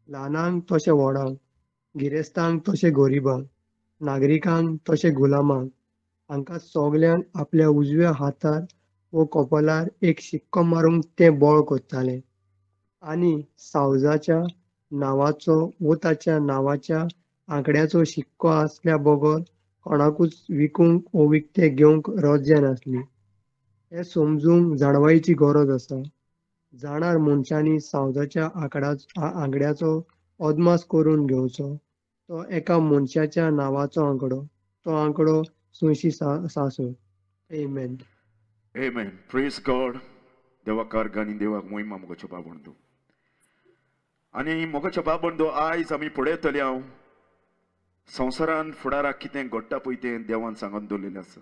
ल्हानांक तशें व्हडांक, गिरेस्तांक तशें गरीबांक, नागरिकांक तशें गुलामांक, हांकां सगल्यांक आपल्या उजव्या हातार वो कपलार एक शिक्को मारूंक ते बोळ कोत्ताले आनी सावजाच्या नांवाचो वो ताच्या नांवाच्या आंकड्याचो शिक्को आसल्या बगर कोणाकूच विकूंक वो विकतें घेवंक रज्या नासली. हें समजूंक जाणवायेची गरज आसा. जाणार मनशांनी सावजाच्या आंकड्याचो अदमास करून घेवचो. तो एका मनशाच्या नांवाचो आंकडो. तो आंकडो 666. Amen. Amen. Praise God. देवाक कारगानी देवाक मोहिमा मोगाचो बाबंदो. आनी मोगाचो बाबंदो आयज आमी पळयतले हांव संवसारान फुडाराक कितें घडटा पळय तें देवान सांगून दवरलेलें आसा.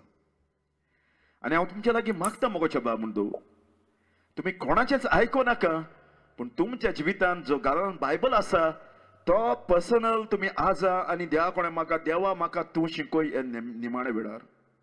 आनी हांव तुमच्या लागीं मागता मोगाचो बाबंदो, तुम्ही कोणाचेच आयको नाका, पण तुमच्या जिवितांत जो घरान बायबल आसा तो पर्सनल तुम्ही आजा आनी देवा कोणे म्हाका देवा म्हाका तूं शिकय हे निमाणे वेळार.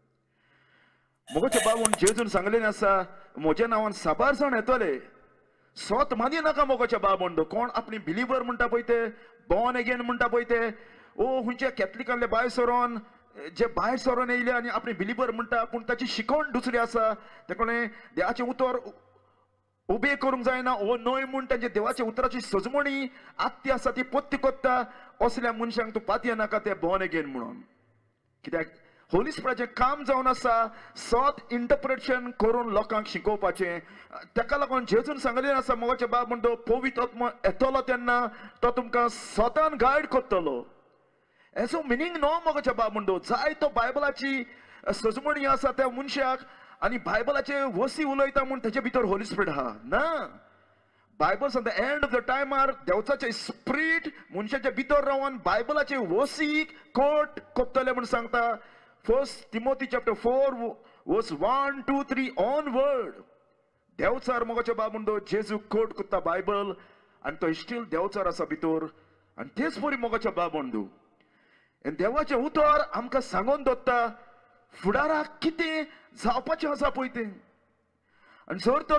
मोगाचो बाबून जेजून सांगलेलें आसा, म्हज्या नांवान साबार जाण येतले. स्वत मानी नाका मोगाचो बाबंदो. कोण आपली बिलिवर म्हणटा पळय ते, बॉर्न अगेन म्हणटा पळय ते, ओ खंयच्या कॅथलिकांतले भायर सरोन जे भायर सरोन येयले आनी आपली बिलिवर म्हणटा, पूण ताची शिकवण दुसरी आसा. ते कोणें देवाचें उतर उबे करूंक जायना ओ न्हय म्हूण तांचे देवाच्या उतराची सजमणी आत्ती आसा ती पत्ती कोत्ता. असल्या मनशांक तूं पातये नाका ते बॉर्न अगेन म्हणून. कित्याक होली स्पिरिटाचें काम जावन आसा सत इंटरप्रिटेशन करून लोकांक शिकोवपाचें. ताका लागून जेजून सांगलेलें आसा मोगाचो बाब म्हणटो, पवित्र आत्मा येतलो तेन्ना तो तुमकां स्वतान गायड करतलो. हेचो मिनींग न्हय मोगाचो बाब म्हणटो. जाय तो बायबलाची सजमणी आसा त्या मनशाक आनी बायबलाचे वसी उलयता म्हूण तेजे भितर होली स्पिरीट आहा ना. बायबल सांगता एंड ऑफ द टायमार देवचाचे स्पिरीट मनशाच्या भितर रावन बायबलाचे वसीक कोट कोत्तले म्हूण सांगता. फर्स्ट तिमोथी चॅप्टर 4 वर्स 1, 2, 3 ऑनवर्ड. देवचार मोगाचो बाब म्हणटो जेजू कोट कोत्ता बायबल आनी तो स्टील देवचार आसा भितर. आनी तेच बरी मोगाचो बाब म्हणटो देवाचें उतर आमकां सांगून दवरता फुडाराक कितें जावपाचें आसा पळय तें. आनी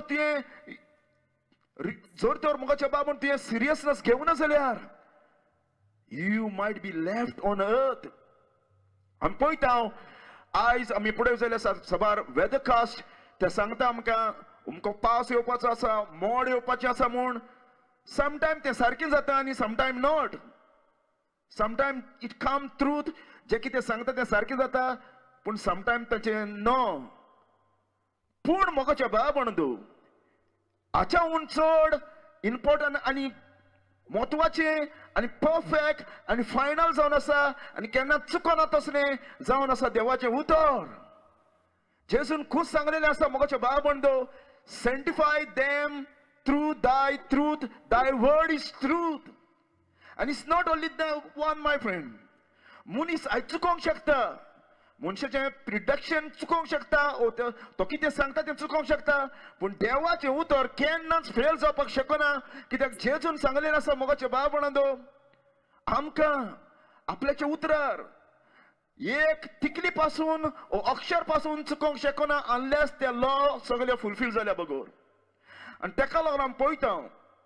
जर तर मोगाचो बाब म्हण तुवें सिरियसनेस घेवना जाल्यार you might be left on earth. आमी पळयता हांव आयज आमी फुडें जाल्यार सबार वेदरकास्ट ते सांगता आमकां अमको पावस येवपाचो आसा, मोड येवपाचें आसा म्हूण. समटायम तें सारकें जाता आनी sometime not. Sometime it come truth, जें कितें सांगता तें सारकें जाता पूण समटायम ताचें नो. पूण मोगाचो बाब म्हणटो हाच्याहून चड इम्पॉर्टंट आनी म्हत्वाचें आनी परफेक्ट आनी फायनल जावन आसा आनी केन्ना चुकोना तसलें जावन आसा देवाचें उतर. जेजून खूब सांगलेलें आसा मोगाचो बाब म्हणटो, sanctify them through thy truth, thy word is truth. आनी it's not only the one my friend. मनीस आयज चुकोंक शकता, मनशाचें प्रिडक्शन चुकोवंक शकता, तो कितें सांगता तें चुकोवंक शकता, पूण देवाचें उतर केन्नाच फेल जावपाक शकना. कित्याक जेजून सांगलेलें आसा मोगाचो बाब म्हणटो आमकां आपल्याच्या उतरार एक तिकली पासून अक्षर पासून चुकोवंक शकना अनलेस ते लॉ सगळे फुलफील जाल्या बगर. आनी ताका लागून आमी पळयता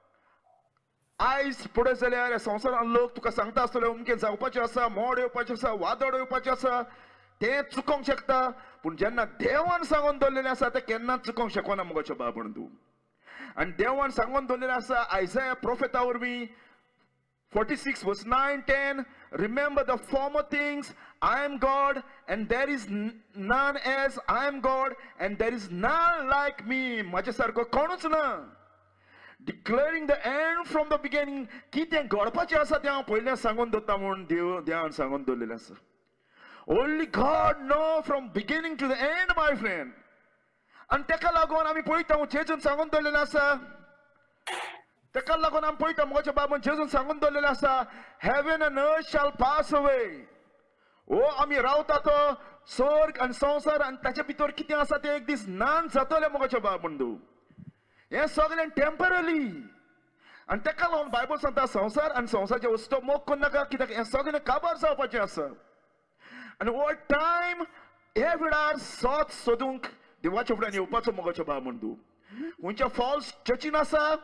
आयज फुडें जाल्यार संवसारांत लोक तुका सांगता आसतले अमकें जावपाचें आसा, मोड येवपाचें आसा, वादळ येवपाचें आसा, ते चुकोवंक शकता. पूण जेन्ना देवान सांगून दवरलेलें आसा तें केन्नाच चुकोवंक शकना मोगाचो बाब म्हणून तूं. आनी देवान सांगून दवरलेलें आसा आयझाया प्रोफेटा वरवीं 46 verse 9, 10, remember the former things, I am God and there is none as I am God and there is none like me. म्हाजे सारको कोणूच ना. Declaring the end from the beginning, कितें घडपाचें आसा तें हांव पयलें सांगून दवरता म्हूण देवान सांगून दवरलेलें आसा. Only God know from beginning to the end, my friend. And ताका लागून आमी पळयता जेजून सांगून दवरलेलें आसा. ताका लागून आमी पळयता मोगाचो बाबून जेजून सांगून दवरलेलें आसा, heaven and earth shall pass away. ओ आमी रावता तो स्वर्ग आनी संवसार आनी ताचे भितर कितें आसा तें एक दीस नान जातलें मोगाचो बाब म्हणटू. हें सगळें टेम्पररी. आनी ताका लागून बायबल सांगता संवसार आनी संवसाराचे वस्तू मोग करनाका, कित्याक हें सगळें काबार जावपाचें आसा. आनी हो टायम हे वेळार सत सोदूंक देवाच्या फुड्यान येवपाचो मोगाचो बाब म्हणटू. खंयच्या फॉल्स चर्चीन आसा,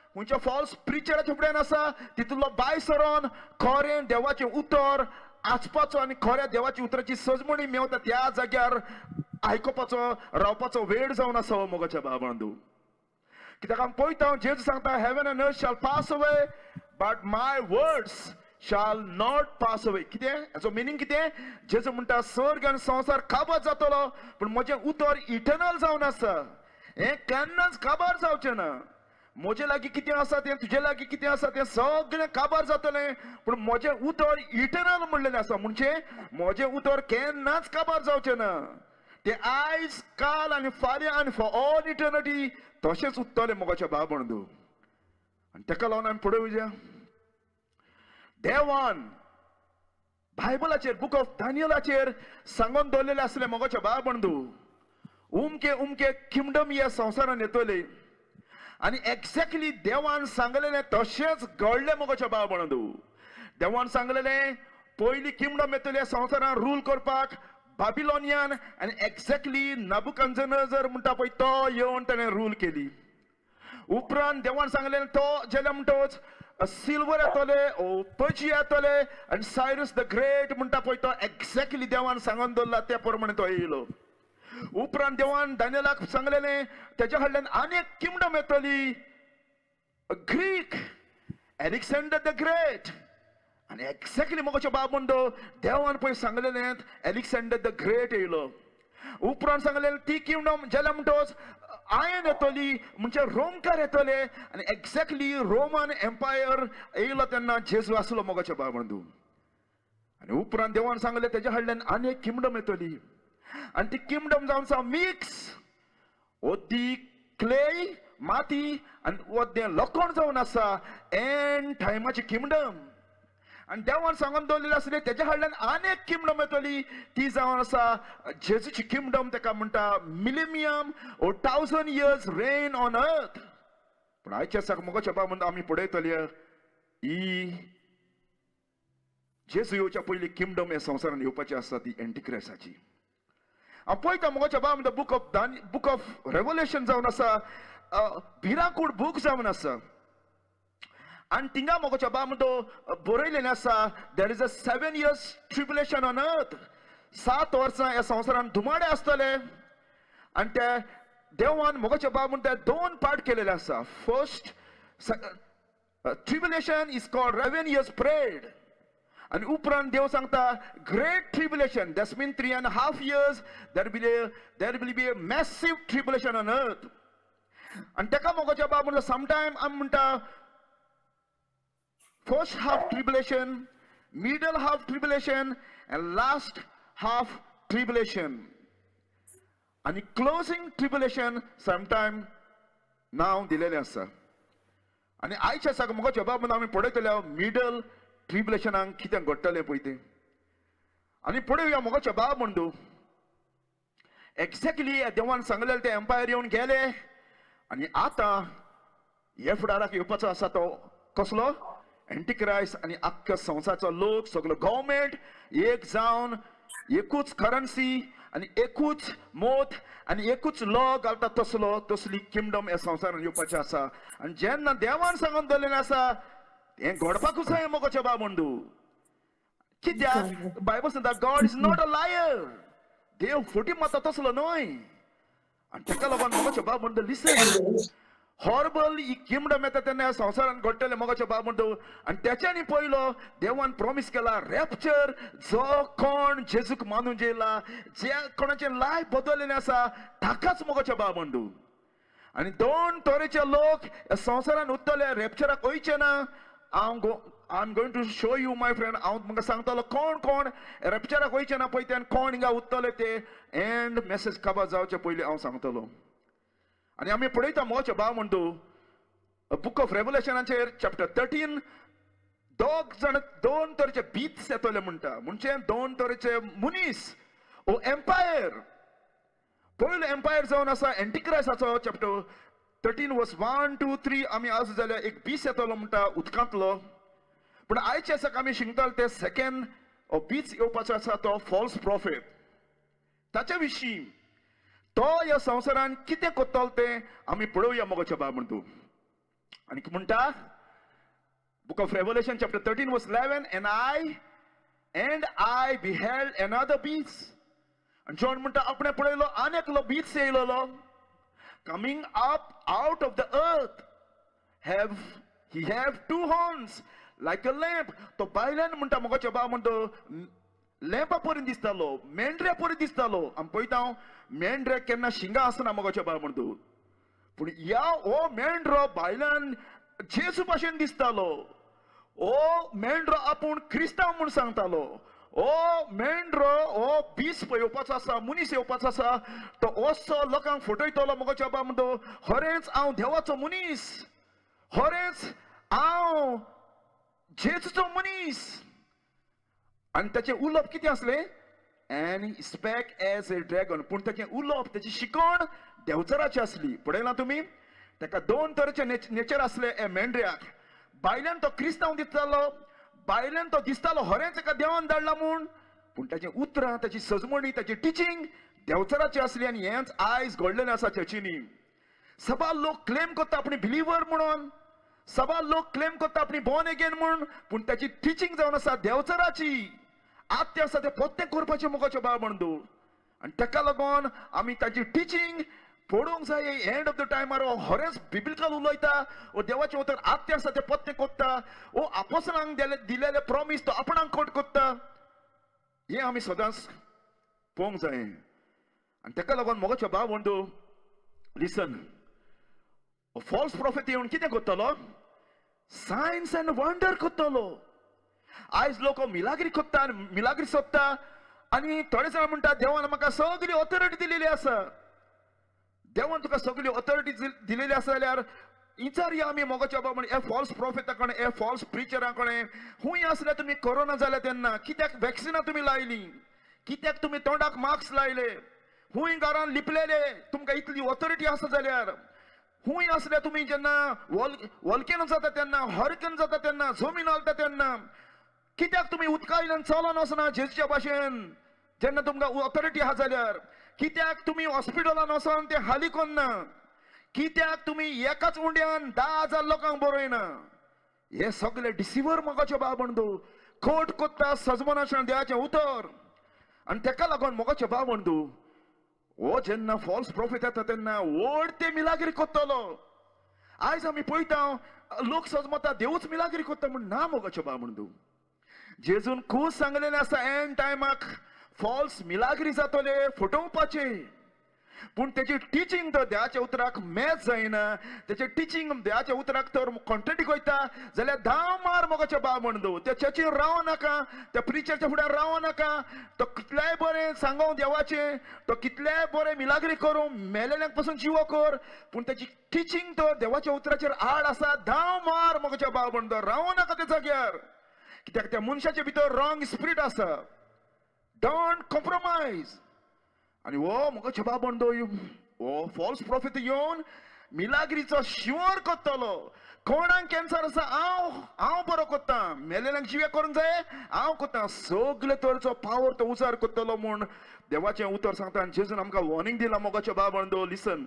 खंयच्या फॉल्स प्रिचराच्या फुड्यान आसा तितूंतलो भायर सरोन खरें देवाचें उतर आचपाचो आनी खऱ्या देवाची उतराची सजमणी मेवता त्या जाग्यार आयकुपाचो रावपाचो वेळ जावन आसा हो मोगाच्या भाव बांदू. कित्याक आमी पळयता जेजू सांगता heaven and earth shall pass away but my words shall not pass away. कितें हाचो मिनींग कितें? जेजू म्हणटा सर्ग आनी संवसार काबार जातलो पूण म्हजें उतर इटर्नल जावन आसा. हें केन्नाच काबार जावचें ना. म्हजे लागीं कितें आसा तें तुजे लागीं कितें आसा तें सगळें काबार जातलें पूण म्हजें उतर इटर्नल म्हणलेलें आसा. म्हणजे म्हजें उतर केन्नाच काबार जावचें ना. तें आयज काल आनी फाल्यां आनी फॉर ऑल इटर्निटी तशेंच उरतलें मोगाच्या भाव बांदू. आनी ताका लागून आमी फुडें वयया. देवान बायबलाचेर बुक ऑफ दानियलाचेर सांगून दवरलेलें आसलें मोगाच्या भाव बांदू. उमके उमके किंगडम ह्या संवसारान येतले आनी एक्झॅक्टली देवान सांगलेलें तशेंच घडलें मोगाच्या भाव बांदू. देवान सांगलेलें पयली किंगडम येतले संवसारान रूल करपाक बाबिलोनियन आनी एक्झॅक्टली नेबुकदनेझर म्हणटा पळय तो येवन ताणें रूल केली. उपरांत देवान सांगलेलें तो जेल्या म्हणटोच सिल्वर येतले पर्ची येतले आनी सायरस द ग्रेट म्हणटा पळय तो एक्झॅक्टली देवान सांगून दवरला त्या प्रमाणे तो येयलो. उपरांत देवान दानियेलाक सांगलेलें तेज्या कडल्यान आनी एक किंगडम येतली ग्रीक एलेक्झांडर द ग्रेट. आनी एक्झॅक्टली मोगाच्या भाव बांदू देवान पळय सांगलेलें एलेक्झांडर द ग्रेट येयलो. उपरांत सांगलेलें ती किंगडम जाल्यार म्हणटोच आयन येतली म्हणजे रोमकार येतले आनी एक्झॅक्टली रोमन एम्पायर येयलो तेन्ना जेजू आसलो मोगाच्या भाव बांदू. आनी उपरांत देवान सांगलें तेज्या कडल्यान आनी एक किंगडम येतली आनी ती किंगडम जावन आसा मिक्स ती क्ले माती आनी वद्दें लोखंड जावन आसा एंड टायमाची किंगडम. आनी देवान सांगून दवरलेलें आसलें तेज्या कडल्यान आनी एक किंगडम येतली ती जावन आसा जेजूची किंगडम. ताका म्हणटा millennium 1000 years rain on earth. पूण आयच्या दिसाक मोगाच्या भाव बांदू आमी पळयतली ही जेजू येवच्या पयलीं किंगडम ह्या संवसारान येवपाची आसा ती एंटिक्रायस्टाची. हांव पळयता मोगाच्या भाव बांदू बुक ऑफ रेव्हलेशन जावन आसा भिरांकूळ बूक जावन आसा आनी थिंगा मोगाच्या भाव बांदू बरयलेलें आसा there is a 7 years tribulation on earth. 7 वर्सां ह्या संवसारान धुमाडे आसतले आनी ते देवान मोगाच्या भाव बांदू 2 पार्ट केलेले आसा. First tribulation is called 7 years period आनी उपरांत देव सांगता great tribulation that's mean 3.5 years there will be a massive tribulation on earth. आनी ताका मोगाच्या भाव बांदू समटायम आमी म्हणटा first half tribulation, middle half tribulation and last half tribulation. And closing tribulation sometime now दिलेले आसा. आणि आयच्या साक मोगाच्या भाव बांदू आमी पळयतले मिडल ट्रिब्युलेशनाक कितें घडटलें पळय तें. आनी पळोवया मोगाच्या भाव बांदू एक्झॅक्टली देवान सांगलेलें ते एम्पायर येवन गेले आनी आतां हे फुडाराक येवपाचो आसा तो कसलो एंटिक्रायस्ट. आनी आख्ख्या संवसाराचो लोक सगळो गव्हर्मेंट एक जावन एकूच करन्सी आनी एकूच मोत आनी एकूच लॉ घालता तसली किंगडम ह्या संवसारान येवपाचें आसा. आनी जेन्ना देवान सांगून दवरलेलें आसा हें घडपाकूच जाय मोगाच्या भाव बांदू. कित्याक बायबल सांगता God is not a liar. देव फटी मारता तसलो न्हय. आनी ताका लागून मोगाच्या भाव बांदू लिसन हॉर्बल ही किंगडम येता तेन्ना संवसारान घडटले मोगाच्या भाव बांदू. आनी त्याच्यानी पयलो देवान प्रॉमिस केला रॅप्चर जो कोण जेजूक मानून जेला जे कोणाचे लायफ बदललेले आसा ताकाच मोगाच्या भाव बांदू. आनी 2 तरेचे लोक संवसारान उरतले रॅप्चराक वयचे ना. I am going to show you my friend. हांव तुमकां सांगतलो कोण कोण रॅप्चराक वयचे ना पळय ते आनी कोण हिंगा उरतले ते एंड मॅसेज काबार जावचे पयलीं हांव सांगतलो. आनी आमी पळयता मोगाच्या भाव बांदू बुक ऑफ रेव्हलेशनाचेर चॅप्टर 13 दोन तरेचे बीट्स येतले म्हणटा. म्हणजे 2 तरेचे मनीस ओ एम्पायर. पयलो एम्पायर जावन आसा एंटिक्रायस्टाचो चॅप्टर 13 वर्स 1, 2, 3 आमी आसूं जाल्यार एक बीस येतलो म्हणटा उदकांतलो. पूण आयच्या दिसाक आमी शिकतले ते सेकंड बीच येवपाचो आसा तो फॉल्स प्रॉफिट. ताच्या विशीं तो ह्या संवसारान कितें कोत्तलो तें आमी पळोवया मोगाच्या भाव बांदू. आणि म्हणटा Book of Revelation chapter 13 verse 11, and I beheld another beast. And John म्हणटा आपण पळयलो आनी एकलो beast येयलो coming up out of the earth. He have two horns like a lamp. तो बायल्यान म्हणटा मोगाचो भाव म्हणतो लॅम्पा परी दिसतालो, मेंढऱ्या परी दिसतालो. आमी पळयता मेंढऱ्या केन्ना शिंगा आसना मोगाचो भाव म्हणतो. पूण हो मेंढरो बायल्यान जेजू भाशेन दिसतालो. ओ मेंढरो आपूण क्रिस्तांव म्हूण सांगतालो. ओ मेंढरो हो बीस येवपाचो आसा, मनीस येवपाचो आसा. तो असो लोकांक फटयतलो मोगाचो बाबा म्हणतो खरेंच हांव देवाचो मनीस, खरेंच हांव जेजूचो मनीस. आनी ताचें उलोवप कितें आसलें? And he spake as a dragon. पूण ताचें उलोवप, ताची शिकवण देवचाराची आसली. पळयलां तुमी? ताका दोन तरेचे नेचर आसले हे मेंढऱ्याक. बायल्यान तो क्रिस्तांव दिसतालो, बायल्यान तो दिसतालो खरेंच एका देवान धाडला म्हूण. पूण ताचें उतरां, ताची सजमणी, ताची टिचींग देवचाराची आसली. आनी हेंच आयज घडलेलें आसा चर्चींनी. सभा लोक क्लेम करता आपणी बिलिव्हर म्हणून, सभा लोक क्लेम करता आपणी बॉर्न अगेन म्हणून, पूण ताची टिचींग जावन आसा देवचाराची. आत्ते आसा तें पोत्तें करपाचें मोगाचो भाव म्हणून. आनी ताका लागून आमी ताची टिचींग पळोवंक जाय. एंड ऑफ द टायमार हो खरेंच बिबिलिकल उलयता, हो देवाचें उतर आत्ते आसा तें पोत्तें करता, हो आपोसलांक दिलेले प्रॉमिस तो आपणाक कोट करता. हें आमी सदांच पळोवंक जाय. आनी ताका लागून मोगाचो भाव म्हणून लिसन, फॉल्स प्रॉफिट येवन कितें करतलो? सायन्स एंड वंडर करतलो. आयज लोक मिलाग्री करता, मिलाग्री सोदता. आनी थोडे जाण म्हणटा देवान म्हाका सगळी ऑथॉरिटी दिलेली आसा. देवान तुका सगळी ऑथॉरिटी दिलेली आसा जाल्यार विचारया आमी मोगाचो बाबा हे फॉल्स प्रॉफिटा कडेन, हे फॉल्स प्रिचरां कडेन. खूंय आसले तुमी कोरोना जाले तेन्ना कित्याक वॅक्सिनां तुमी लायली? कित्याक तुमी तोंडाक मास्क लायले? खूंय घरान लिपलेले? तुमकां इतली ऑथॉरिटी आसा जाल्यार. खूंय आसले तुमी जेन्ना वॉल्केनो जाता तेन्ना, हरिकेन जाता तेन्ना, जमीन हालता तेन्ना कित्याक तुमी उदकायल्यान चलोन वचना जेजूच्या भाशेन जेन्ना तुमकां ऑथॉरिटी आहा जाल्यार? कित्याक तुमी हॉस्पिटलान वचोन ते हाली कोन्ना? कित्याक तुमी एकाच उंड्यान 10,000 लोकांक बरयना? हे सगळे डिसिवर मोगाचो भाव म्हणतो खोट कोत्ता सजमनाशण देवाचें उतर. आनी ताका लागून मोगाचो भाव म्हणतो हो जेन्ना फॉल्स प्रॉफिट येता तेन्ना व्हड ते मिलाग्री कोत्तलो. आयज आमी पळयता लोक सजमता देवूच मिलाग्री कोत्ता म्हूण ना मोगाचो भाव म्हणतो. जेजून खूब सांगलेलें आसा एंड टायमाक फॉल्स मिलाग्री जातले फटोवपाचे. पूण तेची टिचींग तर देवाच्या उतराक मॅच जायना. तेचे टिचींग देवाच्या उतराक तर कॉन्ट्रडिक्ट वयता जाल्यार धांव मार मोगाचो भाव म्हणतो. त्या चर्चीन रावो नाका, त्या प्रिचरच्या फुड्यार रावो नाका. तो कितलेंय बरें सांगो देवाचें, तो कितलेंय बरें मिलाग्री करूं, मेलेल्यांक पासून जिवो कर, पूण तेची टिचींग तर देवाच्या उतराचेर आड आसा. धांव मार मोगाचो भाव म्हणतो. रावो नाका त्या जाग्यार, कित्याक त्या मनशाच्या भितर रॉंग स्पिरीट आसा. Don't compromise. आणि हो मोगाचो भाव म्हणतो हो फॉल्स प्रॉफिट येवन मिलाग्रीचो शिवर करतलो. कोणाक कॅन्सर आसा हांव बरो करता, मेलेल्यांक जिवे करूंक जाय हांव करता. सगळे तरेचो पावर तो उजार करतलो म्हूण देवाचें उतर सांगता. आनी जेजून आमकां वॉर्निंग दिला मोगाचो भाव म्हणतो. लिसन,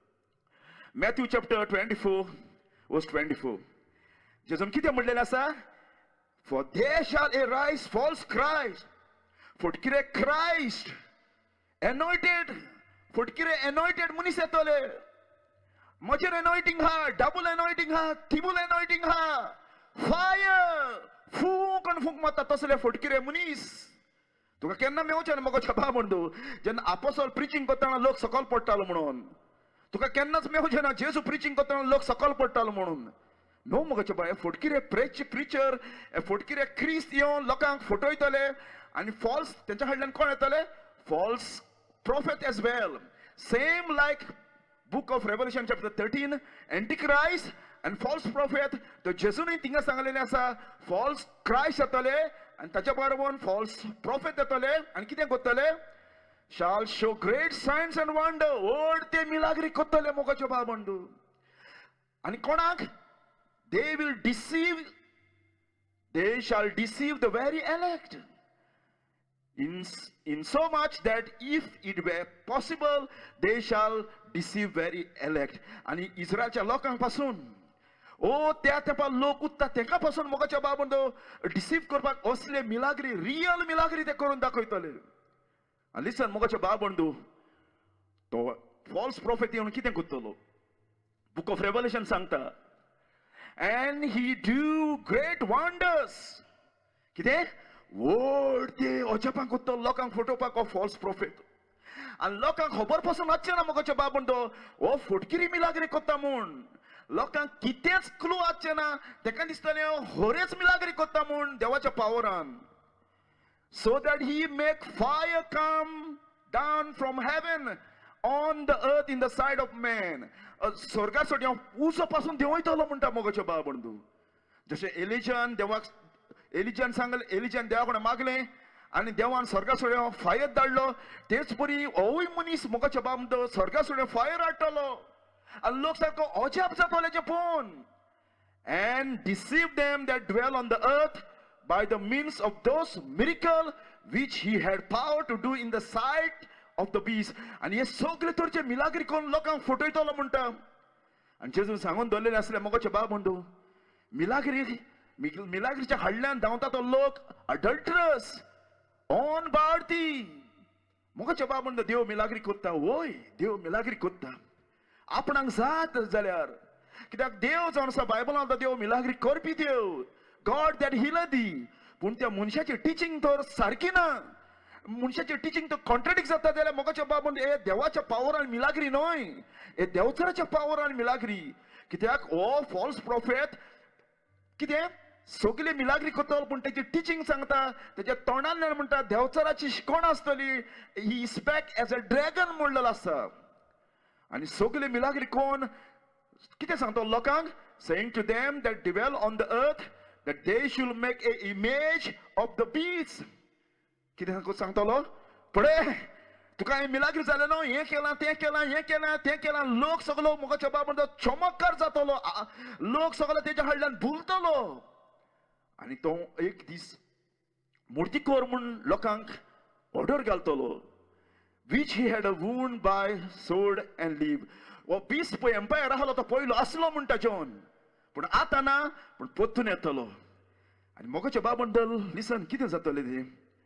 मॅथ्यू चॅप्टर 24 वर्स 24. जेजून कितें म्हणलेलें आसा? For there shall arise false Christ. फुटकिरे क्राइस्ट एनॉयटेड, फुटकिरे एनॉयटेड मनीस येतले. म्हजेर एनॉयटिंग हा, डबल एनॉयटिंग हा, ट्रिपल एनॉयटिंग हा. फायर फूक आनी फूक मारता तसले फुटकिरे मनीस. तुका केन्ना मेवचें ना मोगाचो भाव म्हणतो. जेन्ना आपोसोल प्रिचींग करतना लोक सकयल पडटालो म्हणून. तुका केन्नाच मेवचें ना जेजू प्रिचींग करतना लोक सकयल पडटालो म्हणून. नो मोगाचो भाव, फुटकिरे प्रिचर, फुटकिरे क्रिस्त येवन लोकांक फटयतले. आनी फॉल्स तेंच्या कडल्यान कोण येतले? False prophet as well. Same like book of revelation chapter 13, antichrist आनी फॉल्स प्रॉफिट. तो जेजूनय थिंगा सांगलेलें आसा फॉल्स क्राइस्ट येतले आनी ताच्या बरोबर फॉल्स प्रॉफिट येतले. आनी कितें करतले? Shall show great signs and wonder. व्हड ते मिलाग्री करतले मोगाचो भाव म्हणटू. आनी कोणाक? They will deceive, they shall deceive the very elect. In so much that if it were possible, they shall deceive very elect. आणि इस्रायलच्या लोकांक पासून ओ त्या तेंपा लोक उत्ता तेका पासून मोगाच्या बाबंदो डिसीव करपाक असले मिलाग्री रियल मिलाग्री ते करून दाखयतले. आणि लिसन मोगाच्या बाबंदो तो फॉल्स प्रॉफिट येवन कितें करतलो. बुक ऑफ रेवलेशन सांगता and he do great wonders. कितें व्हड ते अजापां करता लोकांक फटोवपाक हो फॉल्स प्रॉफिट. आणि लोकांक खबर पासून आसचें ना मोगाच्या बाबंदो हो फटकिरी मिलाग्री करता म्हूण. लोकांक कितेंच क्लू आसचें ना. तेका दिसतलें होरेच मिलाग्री करता म्हूण देवाच्या पावरान. So that he make fire come down from heaven on the earth in the sight of man. स्वर्गार सोडी उजो पासून देव वयतलो म्हणटा मोगाच्या बाबंदो. जशें एलिजान सांगलें, एलिजान देवा कडेन मागलें आनी देवान स्वर्गा सोड्या फायर धाडलो. तेच परी होवूय मनीस मोगाच्या बाबंदो स्वर्गा सोड्या फायर हाडटलो. आनी लोक सारको अजाप जातले जे पळोवन. And deceive them that dwell on the earth by the means of those miracles which he had power to do in the sight of the beast. आणि हे सगळे तरेचे मिलाग्री करून लोकांक फटयतलो म्हणटा. आणि जेजून सांगून दवरलेले आसले मोगाचे बाबंदो मिलाग्रीच्या हाडल्यान धांवता तो लोक अडल्टरस ऑन बाळती. मोगाचे बाबंदो देव मिलाग्री करता. वय देव मिलाग्री करता आपणाक जात जाल्यार. कित्याक देव जावन आसा बायबलांत देव मिलाग्री करपी देव. God that healeth thee. पूण त्या मनशाची टिचींग तर सारकी ना. मनशाची टिचींग तर कॉन्ट्राडिक्ट जाता जाल्यार मोगाच्या बाबंदो हे देवाच्या पावरान मिलाग्री न्हय. हे देवचराच्या पावरान मिलाग्री. कित्याक हो फॉल्स प्रॉफिट कितें सगळे मिलाग्री करतलो पूण तेची टिचींग सांगता तेच्या तोंडान म्हणटा देवचराची शिकवण आसतली. ही स्पॅक एज अ ड्रॅगन म्हणलेलो आसा. आनी सगळे मिलाग्री कोण कितें सांगता लोकांक saying to them that dwell on the earth that they should make a image of the beast. कितें सांगतलो पळय तुका हे मिलाग्री जालें न्हू. हें केलां तें केलां हें केलां तें केलां. लोक सगळो मोगाच्या बाबंदो चमत्कार जातलो. लोक सगळो तेच्या हाडल्यान भुलतलो. आनी तो एक दीस मुर्ती कोर म्हूण लोकांक ऑर्डर घालतलो. which he had a wound by sword and live. हो बीस पळय एम्पायर आसलो तो पयलो आसलो म्हणटा जॉन. पूण आतां ना पूण परतून येतलो. आनी मोगाच्या बाबंदो लिसन कितें जातलें तें.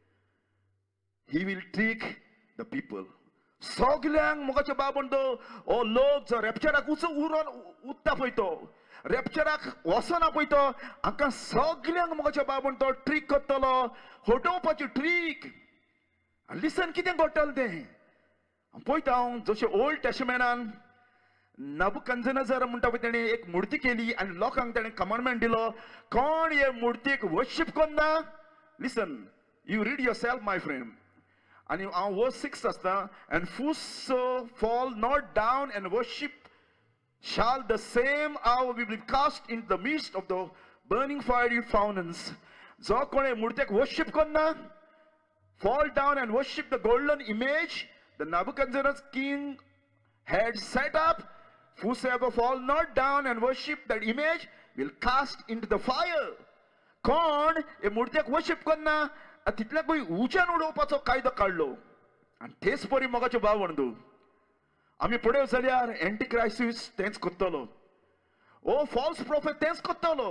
He will trick the people. सगल्यांक मोगाच्या बाबंदो हो लोक जो रॅप्चराक उरोन उत्ता पळय तो रॅप्चराक वचना पळय तो हाका सगल्यांक मोगाच्या बाबंदो ट्रीक करतलो. हटोवपाची ट्रीक. आनी लिसन कितें घडटलें तें पळयता हांव. जशें ओल्ड टेस्टमेंटान नबुकदनेझर म्हणटा पळय तेणें एक मुर्ती केली आनी लोकांक तेणें कमांडमेंट दिलो कोण हे मुर्तीक वर्शीप करना. Listen you read yourself my friend. आनी हांव वर्स 6 आसता. And whoso fall not down and worship shall the same hour be cast into the midst of the burning fiery furnace. जो कोण मुर्तेक वर्शीप करना fall down and worship the golden image the Nebuchadnezzar king had set up. Whosoever fall not down and worship that image will cast into the fire. कोण हे मुर्तेक worship करना तितल्याकूय उज्यान उडोवपाचो कायदो काडलो. आनी तेच परी मोगाच्यो बाबंदो आमी पळयत जाल्यार एंटीक्रायसिस तेंच करतलो. ओ फॉल्स प्रॉफिट तेंच करतलो.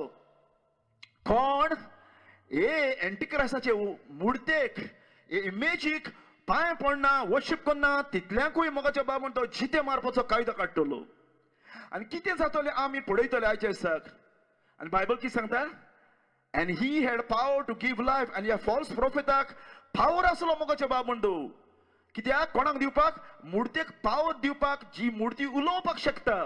कोण हे एंटीक्रायसाचे मुर्तेक हे इमेजीक पांय पडना वर्शीप करना तितल्याकूय मोगाच्या बाबंदो जिते मारपाचो कायदो काडटलो. आनी कितें जातलें आमी पळयतले आयच्या दिसाक. आनी बायबल कितें सांगता. And he had power to give life. आनी ह्या फॉल्स प्रॉफिटाक पावर आसलो मोगाच्या बाबंदो. कित्याक कोणाक दिवपाक मुर्तेक पावर दिवपाक जी मुर्ती उलोवपाक शकता.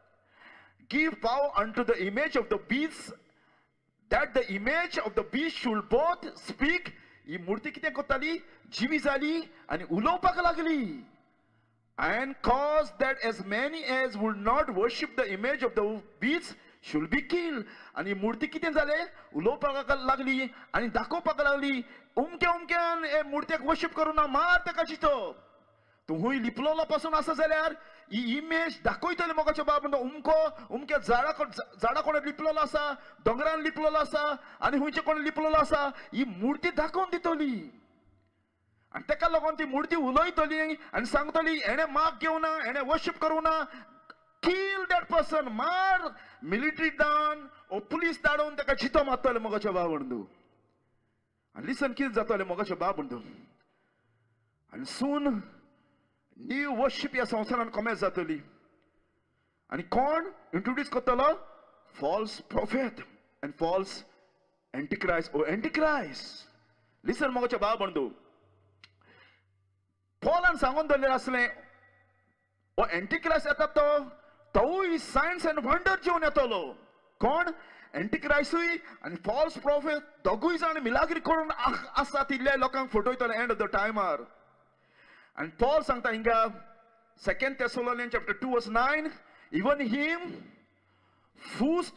Give power unto the image of the beast that the image of the beast should both speak. ही मुर्ती कितें करताली जिवी जाली आनी उलोवपाक लागली. And cause that as many as would not worship the image of the beast should be killed. आनी मुर्ती कितें जालें उलोवपाक लागली आनी दाखोवपाक लागली उमक्यान हे मुर्तेक वर्शीप करूं ना मार ताका चितो. तूं हुंय लिपलोलो पासून आसा जाल्यार ही इमेज दाखयतली मोगाच्या बाबंदो. उमक्या झाडा कोण लिपलोलो आसा दोंगरान लिपलोलो आसा आनी हुंयचे कोण लिपलोलो आसा ही मुर्ती दाखोवन दितली. आनी ताका लागून ती मुर्ती उलयतली आनी सांगतली हेणे माग घेवना हेणे वर्शीप करूं ना. किल दॅट वसन मार मिलिटरी दान ओ पुलीस धाडून ताका चितो मारतले मोगाचे भावंडू. आनी लिसन कितें जातलें मोगाचे भावंडू. आनी सून न्यू वर्शिप ह्या संवसारान कमेज जातली. आनी कोण इंट्रोड्यूस करतलो? False prophet and false antichrist O antichrist. Listen मोगाचे भावंडू. पॉलान सांगून दवरलेलें आसलें ओ एंटिक्राइस्ट येता तोय सायन्स एंड वंडर घेवन येतलो. कोण? एंटिक्राइस्टूय आनी फॉल्स प्रॉफेट दोगूय जाण मिलाग्री करून आसात इल्ल्या लोकांक फटयतले एंड ऑफ द टायमार. आनी पॉल सांगता हिंगा 2 Thessalonians chapter 2 verse 9, even him whose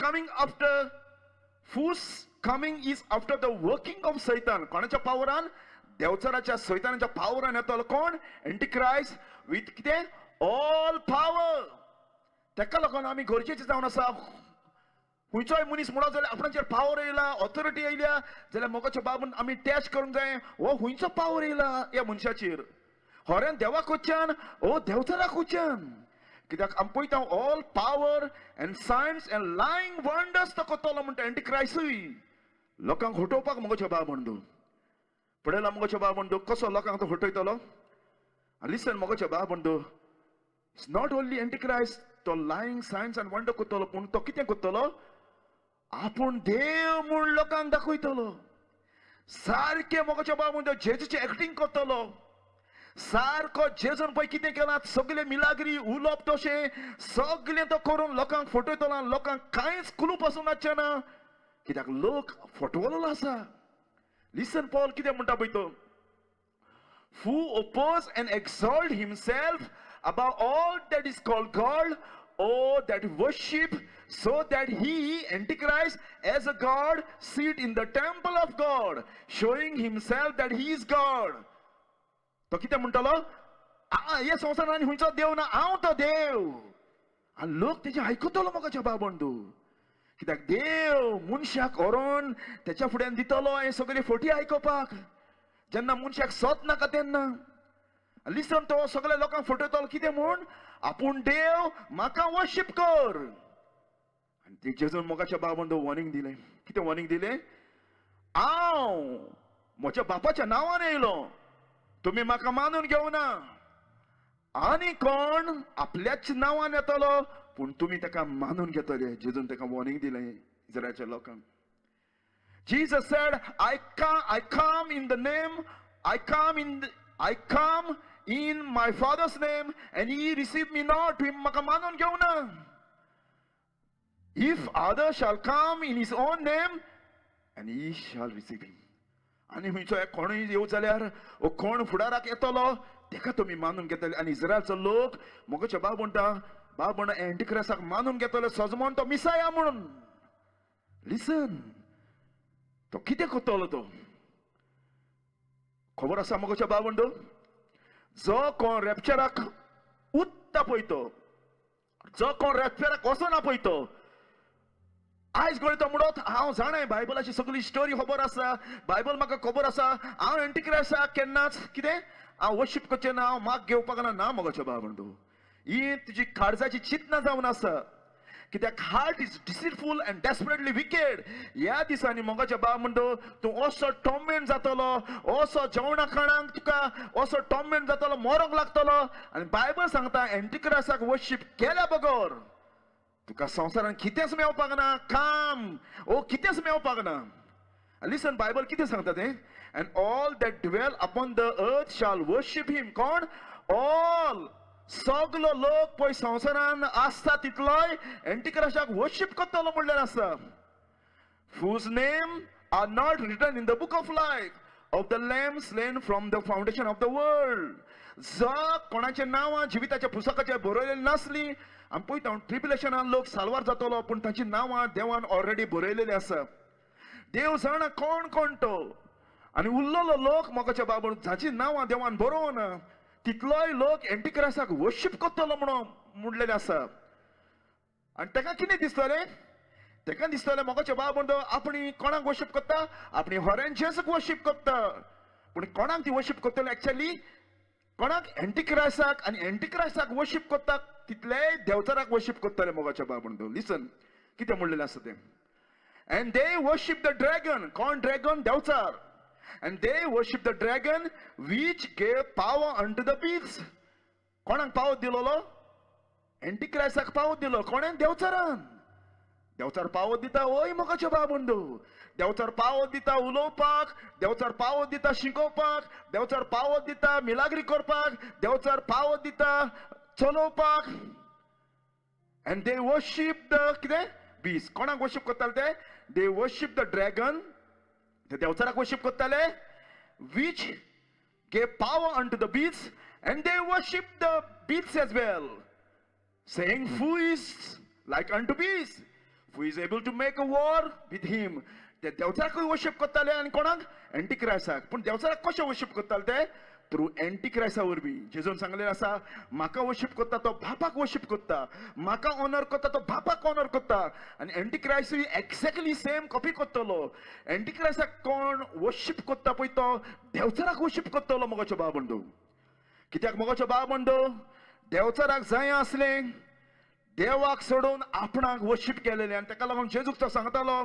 coming is after the working of Satan. कोणाच्या पावरान? देवचाराच्या सैतानाच्या पावरान येतलो. कोण? एंटिक्राइस्ट विथ कितें? All power. तेका लागून आमी गरजेचे जावन आसा खंयचोय मनीस म्हणो जाल्यार आपणाचेर पावर येयला, ऑथॉरिटी येयल्या जाल्यार मोगाच्या बाबून आमी टेस्ट करूंक जाय हो खंयचो पावर येयला ह्या मनशाचेर. खरें देवाक वचच्यान ओ देवचाराक वचच्यान. कित्याक आमी पळयता all power and signs and lying wonders तो करतलो म्हणटा एंटिक्राइस्टूय. लोकांक फटोवपाक मोगाच्या बाबंडू. पळयला मोगाच्या बाबंडू कसो लोकांक तो फटयतलो. लिसन मोगाच्या बाबंडू. इट्स नॉट ओनली एंटिक्राइस्ट तो लायंग सायन्स एंड वंडर करतलो पूण तो कितें करतलो? आपूण देव म्हूण लोकांक दाखयतलो. सारकें मोगाच्या बाबंडू जेजूची एक्टिंग करतलो. सारको जेजून पळय कितें केलां सगळे मिलाग्री उलोवप तशें सगळें तो करून लोकांक फटयतलो. लोकांक कांयच कुलूप आसूं नाचचें ना कित्याक लोक फटवलेलो आसा. लिसन पॉल कितें म्हणटा पळय तो. Who oppose and exalt himself above all that is called God or that worship, so that he, Antichrist, as a God, sit in the temple of God, showing himself that he is God. तो कितें म्हणटलो? हे संवसारान खंयचो देव ना, हांव तो देव. आनी लोक तेजें आयकतलो मोगाच्या बाबंडू. कित्याक देव मनशाक व्हरोन तेच्या फुड्यान दितलो हे सगळे फटी आयकपाक जेन्ना मनशाक सोत नाका तेन्ना. लिसन तो सगळ्या लोकांक फटयतलो कितें म्हूण? आपूण देव म्हाका वर्शिप कर. आनी ते जेजून मोगाच्या बाबंडू वॉर्निंग दिलें. कितें वॉर्निंग दिलें? हांव म्हज्या बापाच्या नांवान येयलो, तुमी म्हाका मानून घेवना. आनी कोण आपल्याच नांवान येतलो पूण तुमी ताका मानून घेतले. जेजून ताका वॉर्निंग दिलें इस्रायलच्या लोकांक. Jesus said, I come in my Father's name and ye receive me not. तुम्ही म्हाका मानून घेवना. If others shall come in his own name and ye shall receive him. आनी खंयचो एक कोणूय येवं जाल्यार ओ कोण फुडाराक येतलो तेका तुमी मानून घेतले. आनी इस्रायलचो लोक मोगाच्या बाबंड एंटिक्राइस्टाक मानून घेतले सजमोन तो मिसाया म्हणून. लिसन तो कितें करतलो? तो खबर आसा मोगाच्या बाबंडू? जो कोण रॅप्चराक उत्ता पळयतो, जो कोण रॅप्चराक वचना पळयतो, आयज गळयतो म्हणत हांव जाणाय बायबलाची सगळी स्टोरी खबर आसा, बायबल म्हाका खबर आसा, हांव एंटिक्राइस्टाक केन्नाच कितें हांव वर्शिप करचें ना, हांव माग घेवपाक ना मोगाच्या बाबंडू. ही तुजी काळजाची चिंतना जावन आसा. कित्याक heart is deceitful and desperately wicked. ह्या दिसांनी मोगाच्या बाबंडू तूं असो टॉर्मेंट जातलो, असो जेवणा खाणांक तुका असो टॉर्मेंट जातलो, मरोंक लागतलो. आनी बायबल सांगता एंटिक्राइस्टाक वर्शिप केल्या बगर तुका संवसारान कितेंच मेवपाक ना, काम ओ कितेंच मेवपाक ना. लिसन बायबल कितें सांगता तें? And all that dwell upon the earth shall worship हिम. कोण? ऑल सगलो लोक पळय संवसारान आसता तितलोय एंटिक्राइस्टाक वर्शिप करतलो म्हणलें आसा. whose name are not written in the book of life of the Lamb slain from the foundation of the world. जो कोणाचें नांवां जिविताच्या पुस्तकाचेर बरयलेलीं नासलीं. आमी पळयता ट्रिब्युलेशनान लोक साल्वार जातलो पूण तांची नांवां देवान ऑलरेडी बरयलेलीं आसा. देव जाणा कोण कोण तो. आनी उरलेलो लोक मोगाच्या बाबंडू जाची नांवां देवान बरोवना तितलोय लोक एंटिक्राइस्टाक वर्शिप करतलो म्हणलेलें आसा. आनी ताका कितें दिसतलें? ताका दिसतलें मोगाच्या बाबंडू आपणी कोणाक वर्शिप करता? आपणी होऱ्यान जेजूक वर्शिप करता. पूण कोणाक ती वर्शिप करतले? एक्चुअली कोणाक एंटिक्रायसाक आनी एंटिक्रायसाक वर्शिप करता तितले देवचाराक वर्शिप करताले मोगाच्या बाबंडो. लिसन कितें म्हणलेलें आसा तें. And they worship the dragon. कोण ड्रॅगन? देवचार. And they worship the dragon which gave power unto the beasts. कोणाक पावर दिलोलो? एंटिक्रायसाक पावर दिलो. कोणें? देवचारान. देवचार पावर दिता ओय मोगाच्या बाबंडो. देवचार पावर दिता उलोवपाक, देवचार पावर दिता शिकोवपाक, देवचार पावर दिता मिलाग्री करपाक, देवचार पावर दिता चलोवपाक. And they worship the कितें? beast. कोणाक वर्शिप करताले ते? They worship the dragon. ते देवचाराक वर्शिप करताले which gave power unto the beasts, and they worship the beasts as well, saying, who is like unto beasts? Who is able to make a war with him? ते देवचाराक worship करताले आनी कोणाक? एंटिक्रायसाक. पूण देवचाराक कशें वर्शिप करताले ते? थ्रू एंटिक्रायसा वरवीं. जेजून सांगलेलें आसा, म्हाका वर्शिप करता तो बापाक वर्शिप करता, म्हाका ऑनर करता तो बापाक ऑनर करता. आनी एंटिक्रायस एक्झॅक्टली सेम कॉपी करतलो. एंटिक्रायसाक कोण वर्शिप करता पळय तो देवचाराक वर्शिप करतलो मोगाचो बाबंडो. कित्याक मोगाचो बाबंडो? देवचाराक जाय आसलें देवाक सोडून आपणाक वर्शिप केलेलें आनी ताका लागून जेजूक तो सांगतालो.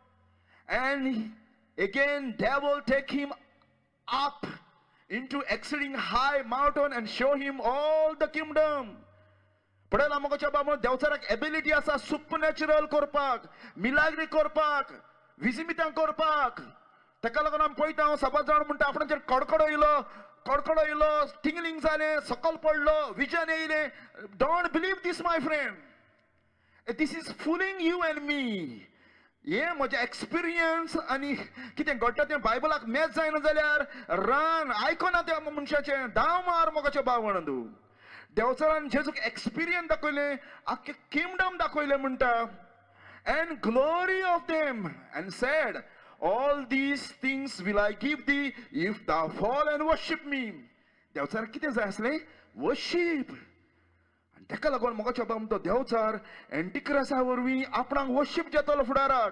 And again devil take him up into exceeding high mountain and show him all the kingdom. पळयला मोगाच्या बाबा देवचाराक एबिलिटी आसा सुपरनॅचरल करपाक, मिलाग्री करपाक, विजिमितां करपाक. ताका लागून आमी पळयता सभा जाण म्हणटा आपणाचेर कडकडो येयलो, टिंगलिंग जालें, सकल पडलो, विजन येयलें. Don't believe this my friend. This is fooling you and me. हे म्हजे एक्सपिरियन्स आनी कितें घडटा तें बायबलाक मॅच जायना जाल्यार रान आयकना त्या मनशाचें धांव मार मोगाचें बावण. देवचारान जेजूक एक्सपिरियन्स दाखयलें, आख्खें किंगडम दाखयलें म्हणटा. And glory of them and said, all these things will I give thee if thou fall and worship me. देवचाराक कितें जाय आसलें? वर्शिप. आनी ताका लागून मोगाचो बाब तो देवचार एंटिक्रायसा वरवीं आपणाक वर्शिप जातालो फुडाराक.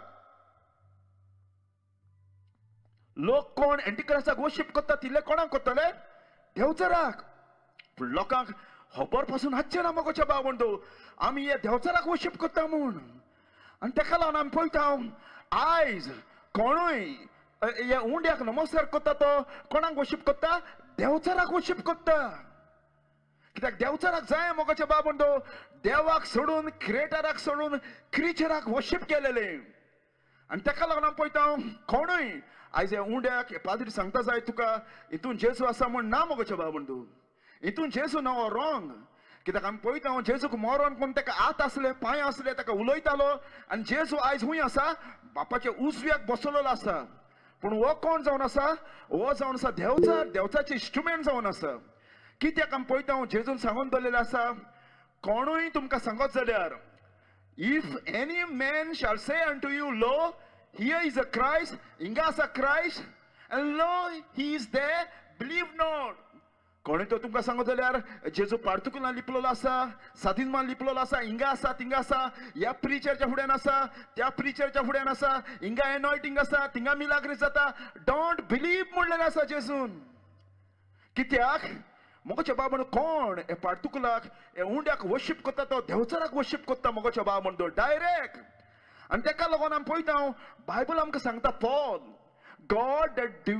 लोक कोण एंटिक्रायसाक वर्शिप करता तितले कोणाक करतले? देवचाराक. पूण लोकांक खबर पासून हाडचें ना मोगाचो बाबंडो आमी हे देवचाराक वर्शिप करता म्हूण. आनी ताका लागून आमी पळयता आयज कोणूय ह्या उंड्याक नमस्कार करता तो कोणाक वर्शिप करता? देवचाराक वर्शिप करता. कित्याक देवचाराक जाय मोगाचें बाबंडो देवाक सोडून, क्रिएटराक सोडून क्रिएचराक वर्शिप केलेलें. आनी ताका लागून आमी पळयता कोणूय आयज ह्या उंड्याक पाद्री सांगता जाय तुका हितून जेजू आसा म्हूण ना मोगाचें बाबंडो. हितून जेजू ना हो रॉंग. कित्याक आमी पळयता जेजूक मरोन कोण ताका हात आसले, पांय आसले, ताका उलयतालो. आनी जेजू आयज खूंय आसा? बापाच्या उजव्याक बसलेलो आसा. पूण हो कोण जावन आसा? हो जावन आसा देवचार, देवचाचे इन्स्ट्रुमेंट जावन आसा. कित्याक आमी पळयता जेजून सांगून दवरलेलें आसा, कोणूय तुमकां सांगत जाल्यार, if any man shall say unto you, lo here is a Christ, हिंगा आसा Christ, and lo he is there, believe not. कोणूय तो तुमकां सांगत जाल्यार जेजू पार्तुकुलां लिपलेलो आसा, सादिनमान लिपलेलो आसा, हिंगा आसा, थिंगा आसा, ह्या प्रिचरच्या फुड्यान आसा, त्या प्रिचरच्या फुड्यान आसा, हिंगा एनॉयटिंग आसा, थिंगा मिलाग्री जाता. डोंट बिलीव म्हणलेलें आसा जेजून. कित्याक? मोगाच्या बाबन कोण हे पार्तुकुलाक हे उंड्याक वर्शिप करता तो देवचाराक वर्शिप करता मोगाच्या बाबन तो डायरेक्ट. आनी ताका लागून आमी पळयता बायबल आमकां सांगता Paul, God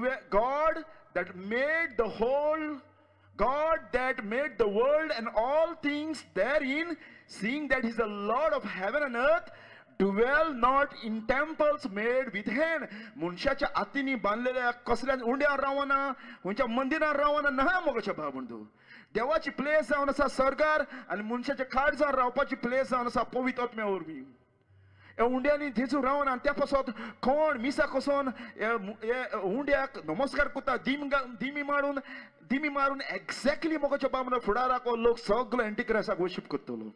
that made the whole, God that made the world and all things therein, seeing that he is the Lord of heaven and earth, dwell not in temples made with hand. मनशाच्या हातींनी बांदलेल्या कसल्या उंड्यार रावना, खंयच्या मंदिरार रावना ना मोगाच्या बाबंडो. देवाची place जावन आसा सर्गार आनी मनशाच्या खाट जावन रावपाची प्लेस जावन आसा पवित्र आत्म्या वरवीं. हे उंड्यांनी थंयसर रावना आनी त्या पासत कोण मिसा कोसोन हे उंड्याक नमस्कार करता दिमी मारून एक्झॅक्टली मोगाच्या बाबंडो फुडाराक लोक सगळो एंटिक्रायसाक वर्शिप करतलो.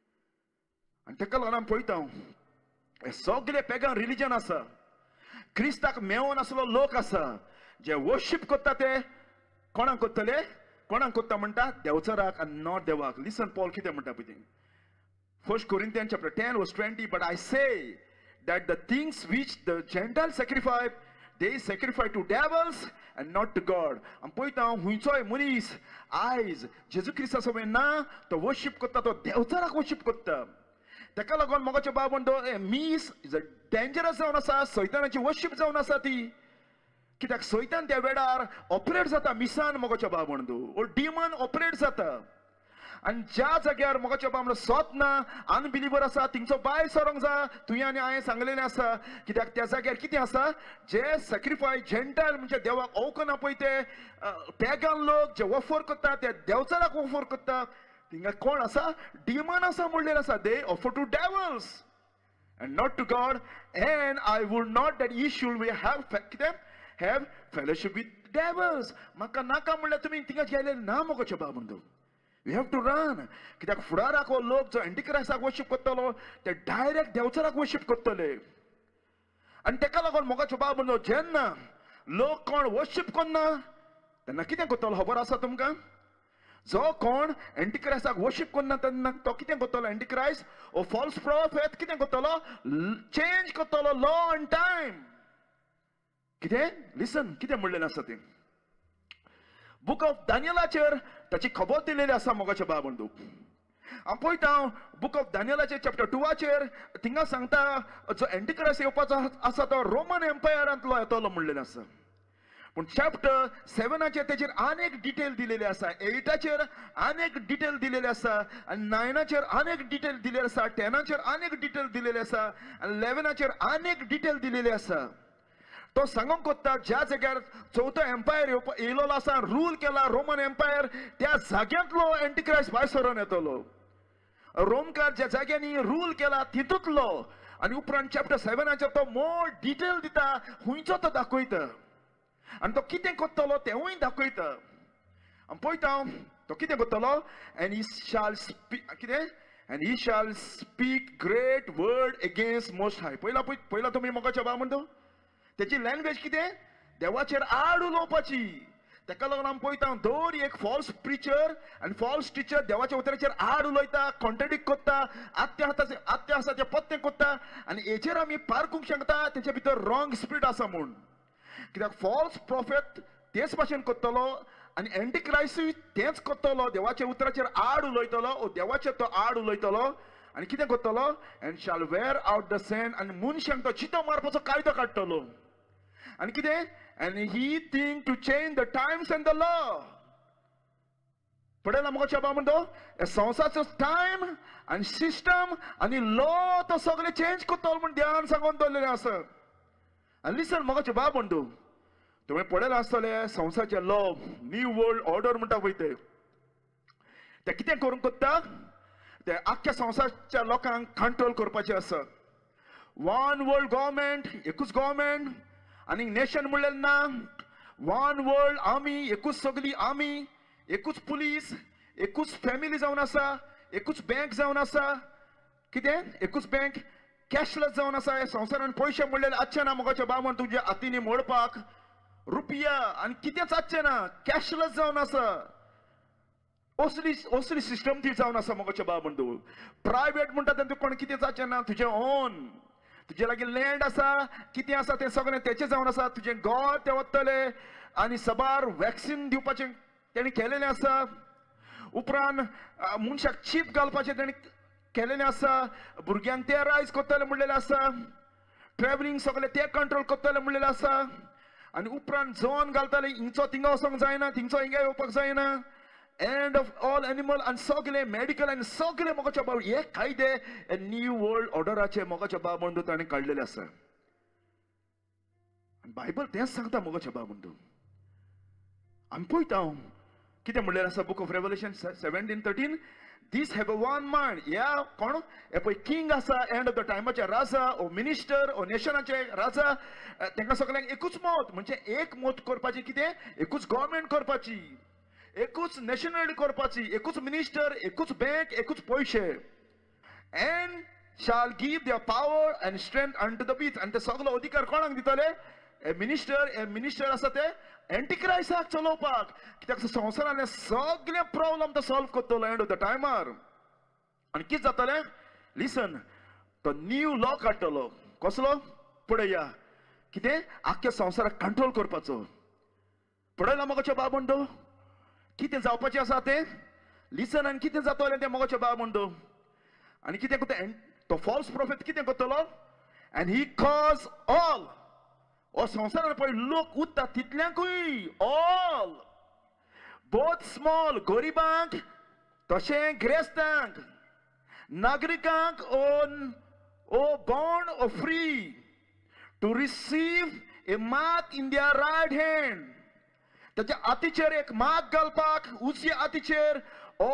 आनी ताका लागून आमी पळयता हे सगळे पेगन रिलीजन आसा, क्रिस्ताक मेळोन आसलो लोक आसा जे वर्शिप करता ते कोणाक करतले? कोणाक करता म्हणटा? देवचाराक आनी नॉट देवाक. लिसन पॉल कितें म्हणटा पळय तें. 1 Corinthians chapter 10 verse 20, but I say that the things which the Gentiles sacrifice, they sacrifice to devils and not to God. And पळयता हुंयचोय मनीस आयज जेजू क्रिस्ताचो ना तो वर्शिप करता, तो देवचाराक वर्शिप करता. ताका लागून मोगाचे बाब म्हणतो मीस डेंजरस जावन आसा, सैतानाची वर्शिप जावन आसा ती. कित्याक सैतान त्या वेळार ऑपरेट जाता मिसान मोगाचे बाब म्हणतो, ओ डिमन ऑपरेट जाता. आणि ज्या जाग्यार मोगाचे बाब सोत ना, अनबिलिव्हर आसा, तिंचो भायर सरोंक जा. तुवें आनी हांवें सांगलेलें आसा. कित्याक त्या जाग्यार कितें आसा, जे सॅक्रिफायस जेंटायल म्हणजे देवाक ओवकना पळय ते पॅगन लोक जे ऑफर करता ते देवचाराक ऑफर करता, थिंगा कोण आसा, डिमन आसा म्हणलेलें आसा. They offer to devils and not to God. And I would not that ye should have fellowship with devils. Maka naka म्हणल्यार तुमी थिंगा गेले ना मोगाचे बाब म्हणतो. We have to run. कित्याक फुडाराक लोक जो एंटिक्राइस्टाक वर्शिप करतलो ते डायरेक्ट देवचाराक वर्शिप करतले. आणि ताका लागून मोगाचे बाब म्हणतो जेन्ना लोक कोण वर्शिप करना तेन्ना कितें करतलो खबर आसा तुमकां? जो कोण एंटिक्राइस्टाक वर्शिप करना तेन्ना तो कितें करतलो? एंटिक्राइस्ट ओ फॉल्स प्रॉफेट कितें करतलो? चेंज करतलो लॉ एंड टाइम. कितें? लिसन, कितें म्हणलेलें आसा तें बुक ऑफ दानियलाचेर ताची खबर दिलेली आसा मोगाचे बाब म्हणतो. हांव पळयता बुक ऑफ दानियलाचेर चॅप्टर 2 थिंगा सांगता जो एंटिक्राइस्ट येवपाचो आसा तो रोमन एम्पायरांतलो येतलो म्हणलेलें आसा. पण चॅप्टर 7 तेचेर अनेक डिटेल दिलेले आसा, 8 अनेक डिटेल दिलेले आसा, आणि 9 अनेक डिटेल दिलेले आसा, 10 अनेक डिटेल दिलेले आसा, आणि 11 अनेक डिटेल दिलेले आसा. तो सांगूंक कोत्ता ज्या जाग्यार चौथो एम्पायर येयलो आसा, रूल केला रोमन एम्पायर, त्या जाग्यांतलो एंटिक्राइस्ट भायर सरोन येतलो. रोमकार ज्या जाग्यांनी रूल केला तितूंतलो. आणि उपरांत चॅप्टर 7 तो मोर डिटेल दिता, हुंयचो तो दाखयता. आणि तो कितें करतलो तेवूय दाखयता. आनी पळयता तो कितें करतलो? एंड ही शाल स्पीक कितें? And he shall speak great word against most high. पयला तुमी मोगाचे बाब म्हणतो तेची लँग्वेज कितें? देवाचेर आड उलोवपाची. ताका लागून आमी पळयता दर एक फॉल्स प्रिचर आनी फॉल्स टिचर देवाच्या उतराचेर आड उलयता, कॉन्ट्रडिक्ट करता, आत्ते आसा ते पत्ते करता. आनी हेचेर आमी पारखूंक शकता तेचे भितर रॉंग स्पिरीट आसा म्हूण. कित्याक फॉल्स प्रॉफेट तेच भाशेन करतलो आनी एंटिक्राइस्टूय तेच करतलो, देवाच्या उतराचेर आड उलयतलो, देवाचेर तो आड उलयतलो. आनी कितें करतलो? एंड शाल वेअर आउट द सॅन्ड. आनी मनशांक तो चितो मारपाचो कायदो काडटलो. आनी कितें? And he think to change the times and the law. पळयला मोगाचे बाब म्हणतो संवसाराचो टायम आनी सिस्टम आनी लॉ तो सगळे चेंज करतलो म्हूण देवान सांगून दवरलेलें आसा. आनी लिसन मोगाचे बाब म्हणतो तुवें पळयलें आसतलें संवसाराचे लॉ, न्यू वर्ल्ड ऑर्डर म्हणटा पळय ते कितें करूंक कोत्ता? ते आख्ख्या संवसाराच्या लोकांक कंट्रोल करपाचें आसा. वन वर्ल्ड गव्हर्मेंट, एकूच गव्हर्मेंट, आनी नेशन म्हणलें ना. वन वर्ल्ड आर्मी, एकूच सगळी आर्मी, एकूच पुलीस, एकूच फॅमिली जावन आसा, एकूच बँक जावन आसा. कितें? एकूच बँक कॅशलेस जावन आसा. ह्या संवसारान पयशे म्हणलेले आसचे ना मोगाचे बाबा तुज्या हातींनी मोडपाक रुपया आनी कितेंच आसचें ना, कॅशलेस जावन आसा. असली सिस्टम ती जावन आसा मोगाचे बाब म्हणतो. प्रायवेट म्हणटा तें कोण कितें जावचें ना, तुजें ओन, तुजे लागीं लँड आसा, कितें आसा तें सगळें तेचें जावन आसा. तुजें घर ते वतले आनी सबार वॅक्सिन दिवपाचें तेणी केलेलें आसा. उपरांत मनशाक चीप घालपाचें तेणी केलेलें आसा. भुरग्यांक ते रायज करतले म्हणलेलें आसा. ट्रॅव्हलिंग सगळें ते कंट्रोल करतले म्हणलेलें आसा. आनी उपरांत जोन घालताले हिंचो थिंगा वचोंक जायना, थिंचो हिंगा येवपाक जायना. एंड ऑफ ऑल एनिमल आनी सगळे मेडिकल आनी सगळे मोगाचे बाब हे कायदे न्यू वर्ल्ड ऑर्डराचे मोगाचे बाब म्हणून ताणें काडलेले आसा. बायबल तेंच सांगता मोगाचे बाब म्हणून. आमी पळयता कितें म्हणलेलें आसा book of Revelation 17:13. These have a one mind. ह्या कोण? हे पळय किंग आसा, एंड ऑफ द टायमाचे राजा ओ मिनिस्टर ओ नेशनाचे राजा, तांकां सगळ्यांक एकूच मत म्हणजे एक मत करपाची. कितें? एकूच गव्हर्मेंट करपाची, एकूच नॅशनॅलिटी करपाची, एकूच मिनिस्टर, एकूच बँक, एकूच पयशे. And shall give their power and strength unto the beast. आनी ते सगळो अधिकार कोणाक दितले? मिनिस्टर आसा ते एंटिक्राइस्टाक चलोवपाक. कित्याक संवसारांतले सगळे प्रॉब्लेम तो सॉल्व करतलो एंड ऑफ द टायमार. आनी कितें जातलें? लिसन, तो न्यू लॉ काडटलो. कसलो? पळया, कितें आख्या संवसाराक कंट्रोल करपाचो. पळयला मोगाचो भाव बंदो कितें जावपाचें आसा तें. लिसन आनी कितें जातलें तें मोगाचो भाव बंदो. आनी कितें कोता तो फॉल्स प्रॉफिट कितें करतलो. एंड ही कॉज ऑल हो संवसारान पळय लोक उत्ता तितल्यांकूय ऑल बोथ स्मॉल गरिबांक तशें गिरेस्तांक नागरिकांक ओ बॉन्ड ओ free to receive a mark in their right hand. त्याच्या हातीचेर एक मार्क घालपाक उजव्या हातीचेर ओ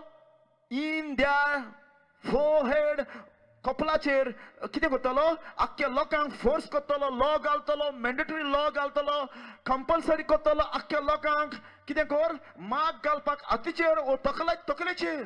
इन देयर फोरहेड कपलाचेर कितें करतलो आख्या लोकांक फोर्स करतलो. लॉ घालतलो. मॅन्डेटरी लॉ घालतलो. कंपल्सरी करतलो आख्या लोकांक कितें कर मार्क घालपाक हातीचेर ओ तकलेचेर.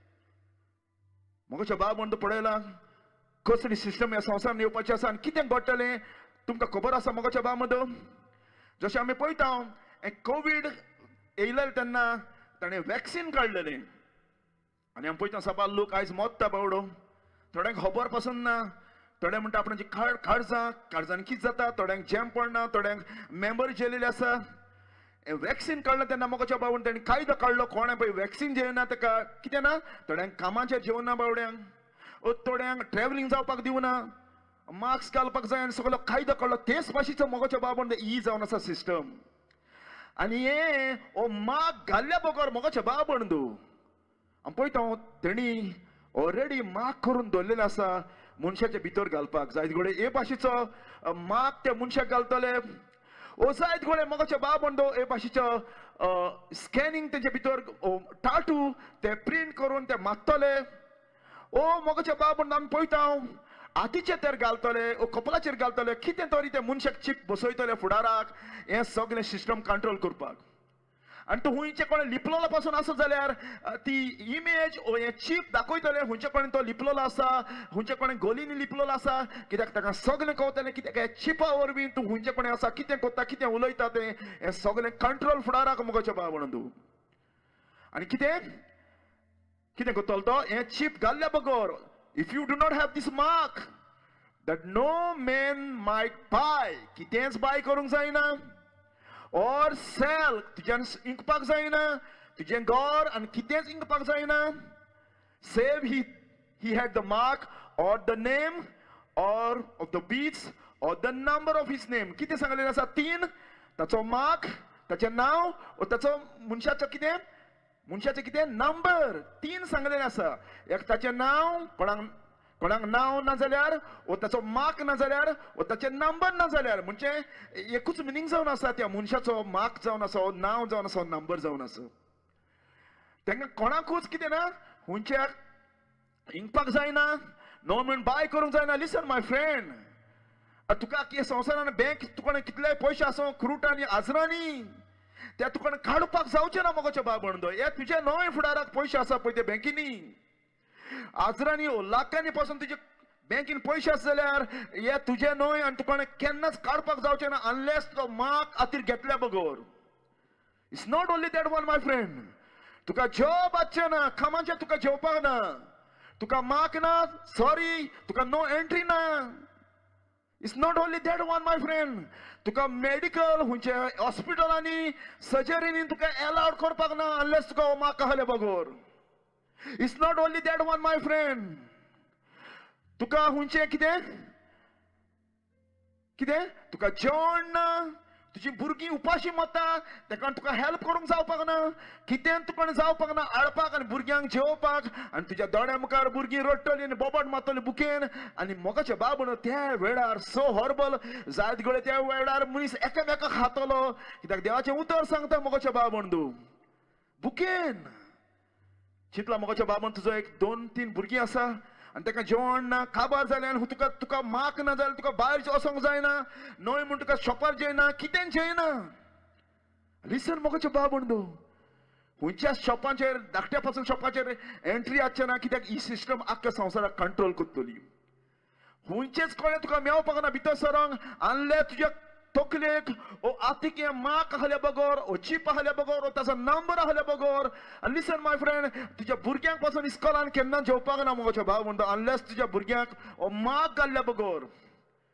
मोगाचो भाव बंदो पळयला कसली सिस्टम ह्या संवसारान येवपाचें आसा आनी कितें घडटलें तुमकां खबर आसा. मोगाचो भाव बंदो जशें आमी पळयता कोविड येयलें तेन्ना ताणें वॅक्सीन काडलेलें आनी आमी पळयता सबार लोक आयज मोत्ता बावडो. थोड्यांक खबर पासून ना. थोडे म्हणटा आपणाची काळजांनी कितें जाता. थोड्यांक जॅम पडना. थोड्यांक मेमरी जेलेली आसा. वॅक्सीन काडलें तेन्ना मोगाचो भाव ताणें कायदो काडलो कोणें पळय वॅक्सीन जेवना ताका कितें ना. थोड्यांक कामाचेर जेवना बावड्यांक. थोड्यांक ट्रॅव्हलिंग जावपाक दिवना. मास्क घालपाक जाय आनी सगळो कायदो काडलो. तेच भाशेचो मोगाचो भाव ही जावन आसा सिस्टम. आनी हे मार्क घाल्ल्या बगर मोगाचो भाव बंदो आमी पळयता तेणी ऑलरेडी मार्क करून दवरलेले आसा मनशाच्या भितर घालपाक. जायत घोडे हे भाशेचो मार्क त्या मनशाक घालतले. जायत घोडे मोगाचो भाव बंदो हे भाशेचो स्कॅनिंग तेंच्या भितर टाटू ते प्रिंट करून ते मारतले. मोगाचो भाव बंदो आमी पळयता हातीचेर तर घालतले कपलाचेर घालतले. कितें तरी ते मनशाक चीप बसयतले फुडाराक हें सगळें सिस्टम कंट्रोल करपाक. आनी तो हुंयचे कोणें लिपलोलो पासून आसा जाल्यार ती इमेज हें चीप दाखयतले हुंयचे कोणें तो लिपलोलो आसा. हुंयचे कोणें गोलींनी लिपलोलो आसा. कित्याक ताका सगळें कळटलें कित्याक हे चिपा वरवीं तूं हुंयचे कोणें आसा कितें करता कितें उलयता तें हें सगळें कंट्रोल फुडाराक मोगाचो भाव बंदो. आनी कितें कितें करतलो तो हें चीप घाल्ल्या बगर if you do not have this mark that no man might buy कितेंच बाय करूंक जायना or sell तुज्यान इंकपाक जायना तुजें घर आनी कितेंच इंकपाक जायना save he had the mark or the name or of the beast or the number of his name. कितें सांगलेलें आसा 3 ताचो मार्क ताचें नांव ताचो मनशाचो कितें नंबर 3 सांगलेलें आसा. एक ताचें नांव कोणाक नांव ना जाल्यार ताचो मार्क ना जाल्यार ताचें नंबर ना जाल्यार म्हणजे एकूच मिनींग जावन आसा त्या मनशाचो मार्क जावन आसा नांव जावन आसा नंबर जावन आसा. तांकां कोणाकूच कितें ना हुंयच्याक इंकपाक जायना नो म्हण बाय करूंक जायना. लिसन माय फ्रेंड तुका संवसारान बँक तुका कितलेय पयशे आसूं क्रुटांनी आजरांनी त्या तुका काडपाक जावचें ना मोगाचो भाव बंदो. हे तुजे न्हय फुडाराक पयशे आसा पळय ते बँकेनी आजरांनी लाखांनी पासून तुजे बँकेन पयशे आसा जाल्यार हे तुजे न्हय आनी तुका केन्नाच काडपाक जावचें ना अनलेस तो मार्क हातीर घेतल्या बगर. It's not only that one my friend. तुका जॉब आसचें ना कामाचेर तुका जेवपाक ना तुका मार्क ना सॉरी तुका नो एंट्री ना. It's not only that one my friend. तुका मेडिकल हुंचे हॉस्पिटलांनी सर्जरीनी तुका एलावड करपाक ना अनलेस तुका मार्क आहले बगर. It's not only that one my friend. तुका हुंचे कितें तुका जेवण ना तुजी भुरगीं उपाशी मरता ताका तुका हेल्प करूंक जावपाक ना कितें तुका जावपाक ना हाडपाक आनी भुरग्यांक जेवपाक आनी तुज्या दोळ्या मुखार भुरगीं रडटलीं आनी बोबट मारतलीं बुकेन आनी मोगाचें बाबून त्या वेळार सो हॉर्बल जायत गळे त्या वेळार मनीस एकामेकाक खातलो कित्याक देवाचें उतर सांगता मोगाचें बाबून बुकेन. चिंतला मोगाच्या बाबान तुजो एक 2-3 भुरगीं आसा आनी ताका जेवण ना काबार जालें आनी तुका मार्क ना जाल्यार तुका भायर वचोंक जायना न्हय म्हूण तुका शॉपार जेयना कितें जेयना. लिसन मोगाच्या बाबून खंयच्या शॉपाचेर धाकट्या पासून शॉपाचेर एंट्री आसचें ना कित्याक ही सिस्टम आख्ख्या संवसाराक कंट्रोल करतली. खंयचेच कोणें तुका मेळपाक ना भितर सरोंक अनलेस तुज्या तकलेक हातीक मार्क आहल्या बगर चीप आहल्या बगर ताचो नंबर आहल्या बगर. लिसन माय फ्रेंड तुज्या भुरग्यांक पासून इस्कॉलान केन्ना जेवपाक ना मोगाचो भाव म्हणटा अनलेस तुज्या भुरग्यांक मार्क घाल्ल्या बगर.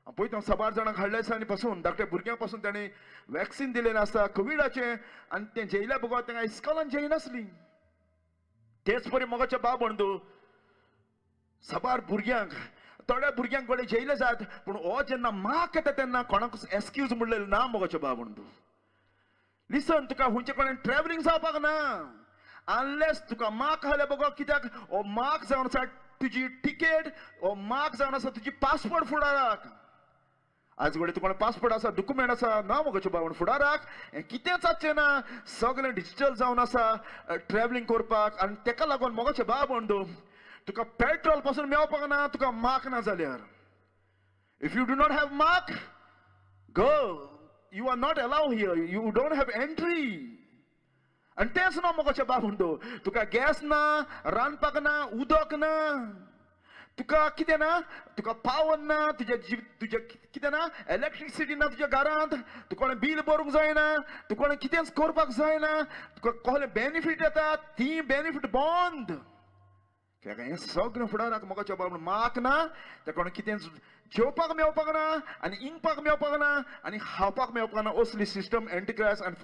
पळय हांव साबार जाणांक हाडल्या दिसांनी पासून धाकट्या भुरग्यांक पासून ताणें वॅक्सिन दिलेलें आसा कोविडाचें, आनी तें जेयल्या बगोत तांकां इस्कॉलान जेयनासलीं. तेच परी मोगाचें भाव बंदू, साबार भुरग्यांक, थोड्या भुरग्यांक गडे जेयले जात, पूण हो जेन्ना माक येता तेन्ना कोणाकूच एक्सक्यूज म्हणलेलें ना मोगाचें भाव बंदू. लिसन, तुका खंयचे कडेन ट्रॅव्हलिंग जावपाक ना अनलेस तुका मार्क आसले बगो. कित्याक हो मार्क जावन आसा तुजी टिकेट, हो मार्क जावन आसा तुजी पासपोर्ट फुडाराक. आज घडी तुका पासपोर्ट आसा, डॉक्युमेंट आसा ना मोगाचें भाव फुडाराक हें कितेंच जावचें ना. सगळें डिजिटल जावन आसा ट्रॅव्हलिंग करपाक, आनी तेका लागून मोगाचें भाव बंदू तुका पेट्रोल पासून मेळपाक ना तुका मार्क ना जाल्यार. If you do not have mark, go, you are not allowed here, you don't have entry. आणि तेच ना मोगाचें भाव बंदू, तुका गॅस ना, रांदपाक ना, उदक ना, तुका कितें ना, तुका पावर ना, तुजे कितें ना, इलेक्ट्रिसिटी ना तुज्या घरांत, तुका कोणें बील भरूंक जायना, तुका कोणें कितेंच करपाक जायना, तुका कसलें बेनिफीट येता ती बेनिफीट बंद. कित्याक हें सगळें फुडाराक मोगाचें भाव मार्क ना, ते कोणें कितें जेवपाक मेळपाक ना, आनी इंगपाक मेळपाक ना, आनी खावपाक मेळपाक ना. असली सिस्टम एंटिक्रायस्ट आनी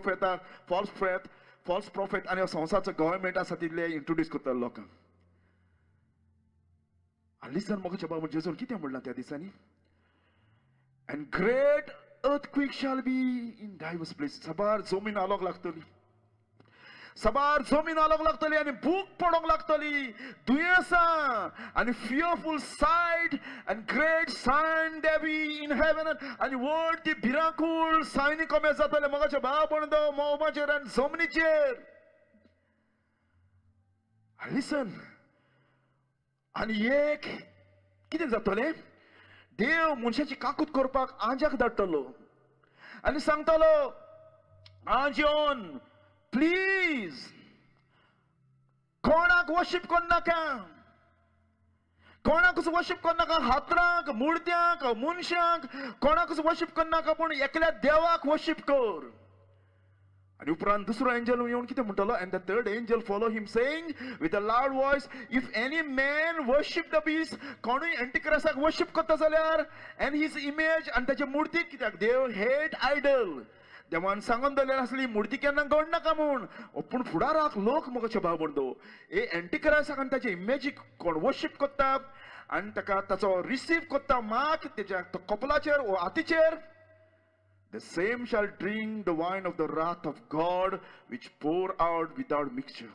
फॉल्स प्रॉफेट आनी संवसारचो गव्हर्मेंट आसा तितले इंट्रोड्यूस करता लोकांक. आनी लिसन मोगाचें भाव जेजून कितें म्हणलां त्या दिसांनी, and great earthquake shall be in divers places. साबार जमीन आलोक लागतली, साबार जमीन आलोक लागतली, आनी भूक पडोंक लागतली, दुयेंसां आनी फियरफूल सायट आनी great sign they be in heaven, आनी व्हड ती भिरांकूळ सायनी कमे जातले मोगाचें भाव बंदो मोबाचेर आनी जमनीचेर. लिसन, आनी एक कितें जातलें, देव मनशाची काकूट करपाक आंजाक धाडटलो आनी सांगतलो, आंज येवन प्लीज कोणाक वर्शीप करनाका, कोणाकूच वर्शीप करनाका, हातरांक, मुर्त्यांक, मनशांक कोणाकूच वर्शीप करनाका, पूण एकल्या देवाक वर्शीप कर. आनी उपरांत दुसरो एंजल येवन कितें म्हणटलो, and the third angel follow him saying with a loud voice, if any man worship the beast, कोणूय एंटिक्रायस्टाक वर्शीप करता जाल्यार, एंड हिज इमेज आनी ताचे मुर्तीक, कित्याक देव हेट आयडल, देवान सांगून दवरलेली असली मुर्ती केन्ना घड नाका म्हूण. पूण फुडाराक लोक मोगाचें भाव बंदो हे एंटिक्रायस्टाक आनी ताचे इमेजीक कोण वर्शीप करता आनी ताका ताचो रिसीव करता मार्क तेच्या कपलाचेर वा हातीचेर, the same shall drink the wine of the wrath of God, which pour out without mixture.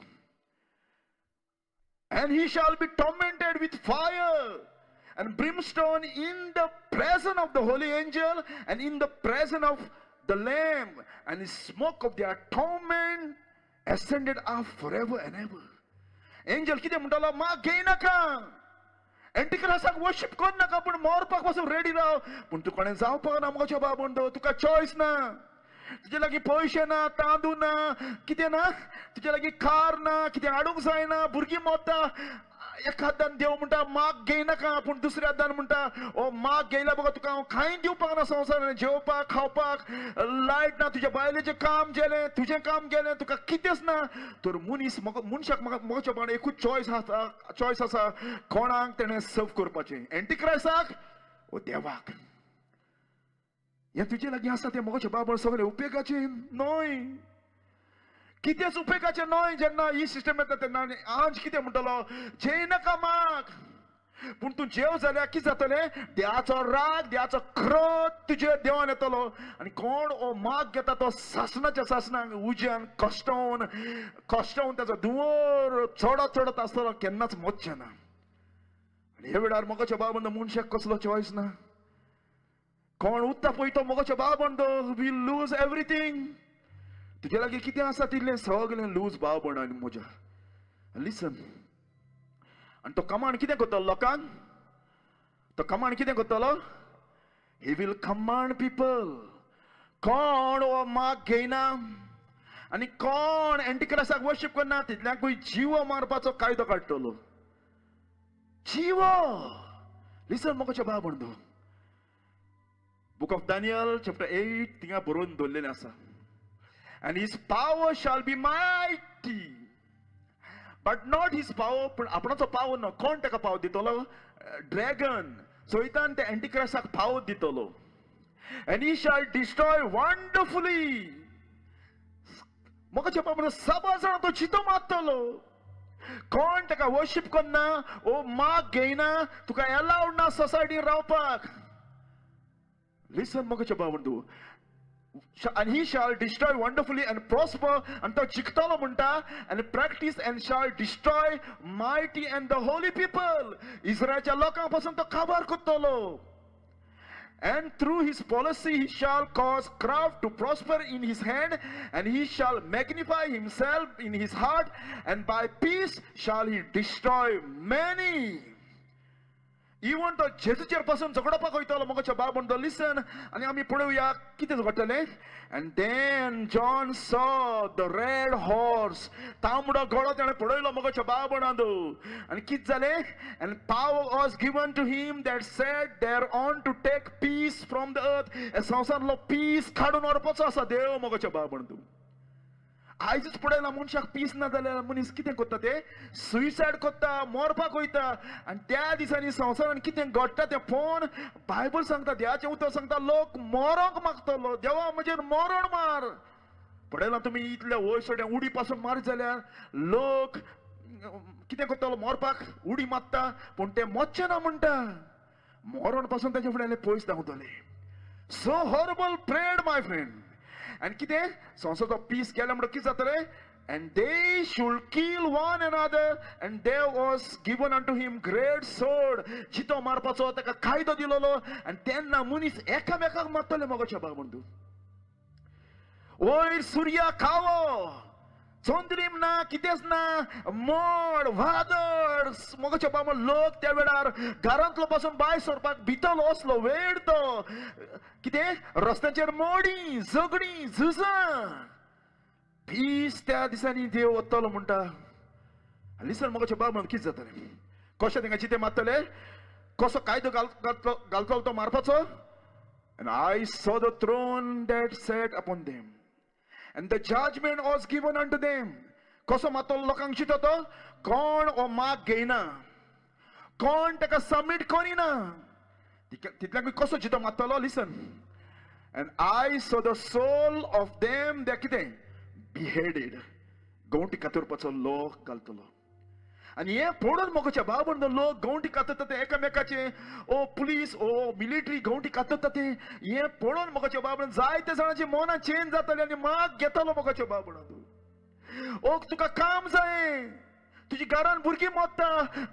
And he shall be tormented with fire and brimstone in the presence of the holy angel and in the presence of the Lamb, and the smoke of their torment ascended up forever and ever. Angel कितें म्हणटालो, माग घेयनाका, एंटिक्रायस्टाक worship करनाका, पूण मरपाक पासून ready राव. पूण तूं कोणें जावपाक ना मोगाचें भाव बंदो, तुका चॉयस ना, तुजे लागीं पयशे ना, तांदूळ ना, कितें ना, तुजे लागीं कार ना, कितें हाडूंक जायना, भुरगीं मरता. एखाद्यान देव म्हणटा माग घेयनाका, पूण दुसऱ्या दान म्हणटा ओ माग घेयल्या बगो तुका हांव कांय दिवपाक ना संवसारान, जेवपाक खावपाक लायट ना, तुज्या बायलेचें काम गेलें, तुजें काम गेलें, तुका कितेंच ना. तर मनशाक मोगाचें भाव एकूच चॉयस आसा, कोणाक तेणें सर्व करपाचें, एंटिक्रायस्टाक ओ देवाक. हें तुजे लागीं आसा तें मोगाचें भाव सगळें उपेगाचें न्हय, कितेंच उपेगाचें न्हय. जेन्ना ही सिस्टम येता तेन्ना आज कितें म्हणटलो, जेयनाका माग, पूण तूं जेव जाल्यार कितें जातलें, देवाचो राग, देवाचो क्रोध तुजे देवान येतलो. आनी कोण हो माग घेता तो सासणाच्या सासणाक उज्यान कश्टावन ताचो धुंवर चडत आसतलो, केन्नाच मोच्चें ना. आनी हे वेळार मोगाचें भाव बंदो मनशाक कसलो चॉयस ना. कोण उत्ता पळय तो मोगाचें भाव बंदो वील लूज एवरीथींग. तुजे लागीं कितें आसा तितलें सगळें लूज भाव बंद आनी म्हज्या. लिसन, आनी तो कमांड कितें करतलो लोकांक, तो कमांड कितें करतलो, ही वील कमांड पीपल. कोण हो माग घेयना आनी कोण एंटिक्रायस्टाक वर्शीप करना तितल्यांकूय जिवो मारपाचो कायदो काडटलो. जिवो. लिसन मोगाचें भाव बंदो, बुक ऑफ डॅनियल चॅप्टर 8 थिंगा बरोवन दवरलेलें आसा. And his power shall be mighty, but not his power. पण आपणाचो पावर ना. कोण ताका पावर दितलो, ड्रॅगन, चोयतान ते एंटिक्राइस्टाक फावत दितलो. And he shall destroy wonderfully. मोगाच्या बाबा सभा जाण तो चितो मारतलो. कोण ताका वर्शिप करना ओ माग घेयना तुका अलाउड ना सोसायटी रावपाक. लिसन मोगाच्या बाबा and he shall destroy wonderfully and prosper and to jiktalo munta and practice and shall destroy mighty and the holy people. Israelच्या लोकांपासून तो काबार करतलो. And through his policy he shall cause craft to prosper in his hand, and he shall magnify himself in his heart, and by peace shall he destroy many. Even तो जेजूचेर पासून झगडपाक वयतलो मोगाच्या बाबा लिसन आनी आमी पळोवया कितें घडटलें. And then John saw the red horse. तांबडो घोडो ताणें पळयलो मोगाच्या बाबणांदो. आनी कितें जालें? And power was given to him that sat thereon to take peace from the earth. हे संवसारांतलो पीस काडून व्हरपाचो आसा देव मोगाच्या बाबणांदो. आयजच पळयला मनशाक पीस ना जाल्यार मनीस कितें करता ते सुइसायड करता, मरपाक वयता. आनी त्या दिसांनी संवसारान कितें घडटा तें पळोवन बायबल सांगता, देवाचें उतर सांगता, लोक मरोंक मागतलो. देवा म्हजेर मरण मार. पळयला तुमी इतल्या वयसड्या उडी पासून मार जाल्यार लोक कितें करतलो मरपाक उडी मारता पूण ते मरचे ना म्हणटा. मरण पासून ताचे फुडें पयस धांवतले. So horrible prayed my friend. And कितें संवसाराचो पीस गेल्या म्हणटा कितें जातलें? And they should kill one another, and there was given unto him great sword. जितो मारपाचो ताका कायदो दिलोलो आनी तेन्ना मनीस एकामेकाक मारतले मोगाच्या बाबा. वयर सुर्या खावो, चंद्रीम ना, कितेंच ना, मोड वादळ मोगाच्या बाबा. लोक त्या वेळार घरांतलो पासून भायर सरपाक भितलो असलो वेळ तो. कितें रस्त्याचेर मोडी झगडी झुजां. पीस त्या दिसांनी देव वतलो म्हणटा. लिसन मोगाच्या बाबा कितें जातलें? कशें तांकां जितें मारतले? कसो कायदो घालतलो तो मारपाचो? And I saw the throne that sat upon them, and the judgment was given unto them. कसो मारतलो लोकांक चितो तो? कोण हो माग घेयना, कोण ताका सबमीट करिना, तितल्याक कसो चितो मारतलो? लिसन. And I saw the soul of them that कितें beheaded. गवंटी कातरपाचो लोक घालतलो. आनी हे पळोवन मोगाच्या बाबा लोक गवंटी कातरता ते एकामेकाचे. ओ पुलीस ओ मिलिटरी गवंटी कातरता ते. हे पळोवन मोगाच्या बाबा जायते जाणांची मनां चेंज जातली आनी माग घेतलो मोगाच्या बाबा. ओ तुका काम जाय, तुजी घरान भुरगीं मरता,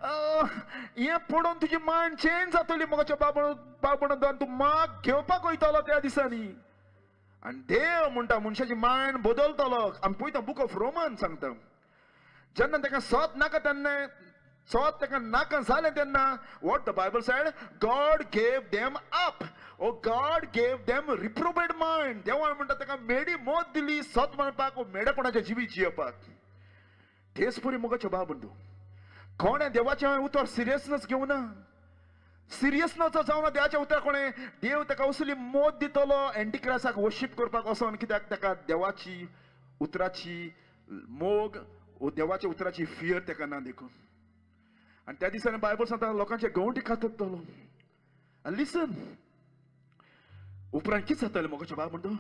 हे पळोवन तुजी मायंड चेंज जातली मोगाच्या बाबा. तूं माग घेवपाक वयतलो त्या दिसांनी. आनी देव म्हणटा मनशाची मायंड बदलतलो. आमी पळयता बूक ऑफ रोमन सांगता, जेन्ना ताका सोत नाका तेन्ना सोत ताका नाका जालें तेन्ना what the Bible said, God gave them up. Oh, God gave them reprobate mind. देवान म्हणटा ताका मेडी मोत दिली सोत म्हणपाक ओ मेडेपणाचे जिवी जियेवपाक. तेच परी मोगाच्या बाबंदू कोणें देवाचें उतर सिरियसनस घेवना. सिरियसनस जावना देवाच्या उतर कोणें. देव ताका असली मोत दितलो एंटिक्राइस्टाक वर्शिप करपाक वचोन. कित्याक ताका देवाची उतराची मोग ओ देवाच्या उतराची फियर ताका ना देखून. आनी त्या दिसांनी बायबल सांगता लोकांचे गवंटी कातरतलो. आनी लिसन उपरांत कितें जातलें मोगाच्या बाबा म्हणटा?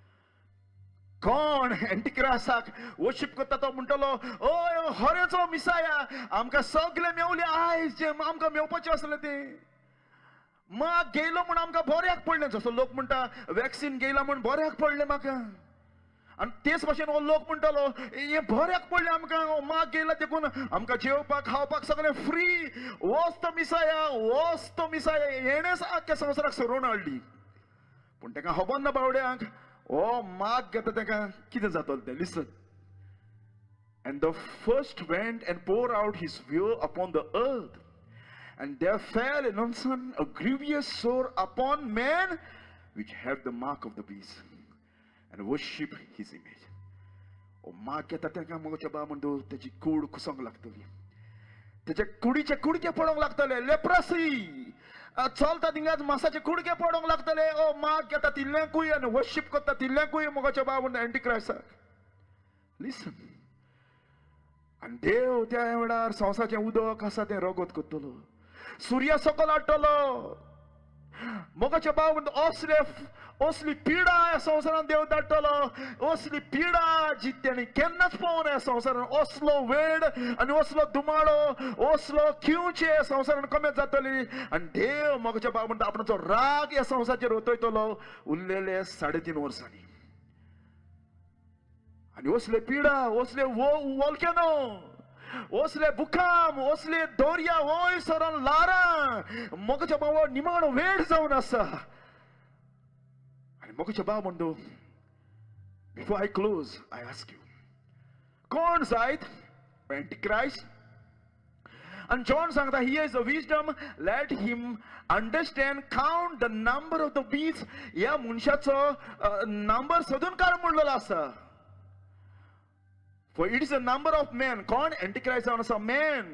कोण एंटिक्राइस्टाक वर्शिप करता तो म्हणटलो ओ हरेचो मिसाया आमकां सगळे मेवले. आयज जे आमकां मेवपाचें आसलें तें माग घेयलो म्हूण आमकां बऱ्याक पडलें. जसो लोक म्हणटा वॅक्सीन घेयला म्हूण बऱ्याक पडलें म्हाका. आनी तेच भाशेन हो लोक म्हणटालो हे बऱ्याक पडलें आमकां माग घेयला देखून आमकां जेवपाक खावपाक सगळें फ्री. वोच तो मिसाया, वोच तो मिसाया. हेणेच आख्या संवसाराक सरोवन हाडली. पूण ताका खबर ना बावड्यांक हो माग घेता ताका कितें जातलें तें. लिसन. And the first went and poured out his vial upon the earth, and there fell an unson a grievous sore upon men which have the mark of the beast and worship his image. ओ माग घेता ताका मोगाच्या बाबा म्हणटा ताची कूड कुसोंक लागतली. ताचे कुडीचे कुडके पडोंक लागतले. लेप्रोसी चलता थिंगाच मासाचे कुडके पडोंक लागतले. ओ माग घेता तिल्ल्यांकूय आनी वर्शिप करता तिल्ल्यांकूय मोगाच्या बाबा म्हणटा एंटिक्राइस्टाक. लिसन. आनी देव त्या वेळार संवसाराचें उदक आसा तें रगत करतलो. सुर्या सकल हाडटलो. मोगाचे भाव म्हणटा असली पिडा ह्या संवसारान देव धाडटलो, असली पिडा जी तेणी केन्नाच पळोवना ह्या संवसारान. असलो वेळ आनी असलो दुमाळो, असलो खिवचे ह्या संवसारान कमी जातली. आनी देव मोगाचे भाव म्हणटा आपणाचो राग ह्या संवसाराचेर ओतयतलो उरलेले 3.5 वर्सांनी. आनी असले पिडा, असले वोल्केनो, असले भुकाम, असले दर्या वयर सरून लारां मोगाचे भाव निमाणो वेळ जावन आसा. आनी मोगाचे भाव म्हणटा before I close I ask you, कोण जायत एंटिक्राइस्ट? And John सांगता here is the wisdom, let him understand, count the number of the beasts. या मनशाचो नंबर सोदून काड म्हणलेलो आसा. For it is the number of men. कोण एंटिक्राइस्ट जावन आसा? Man.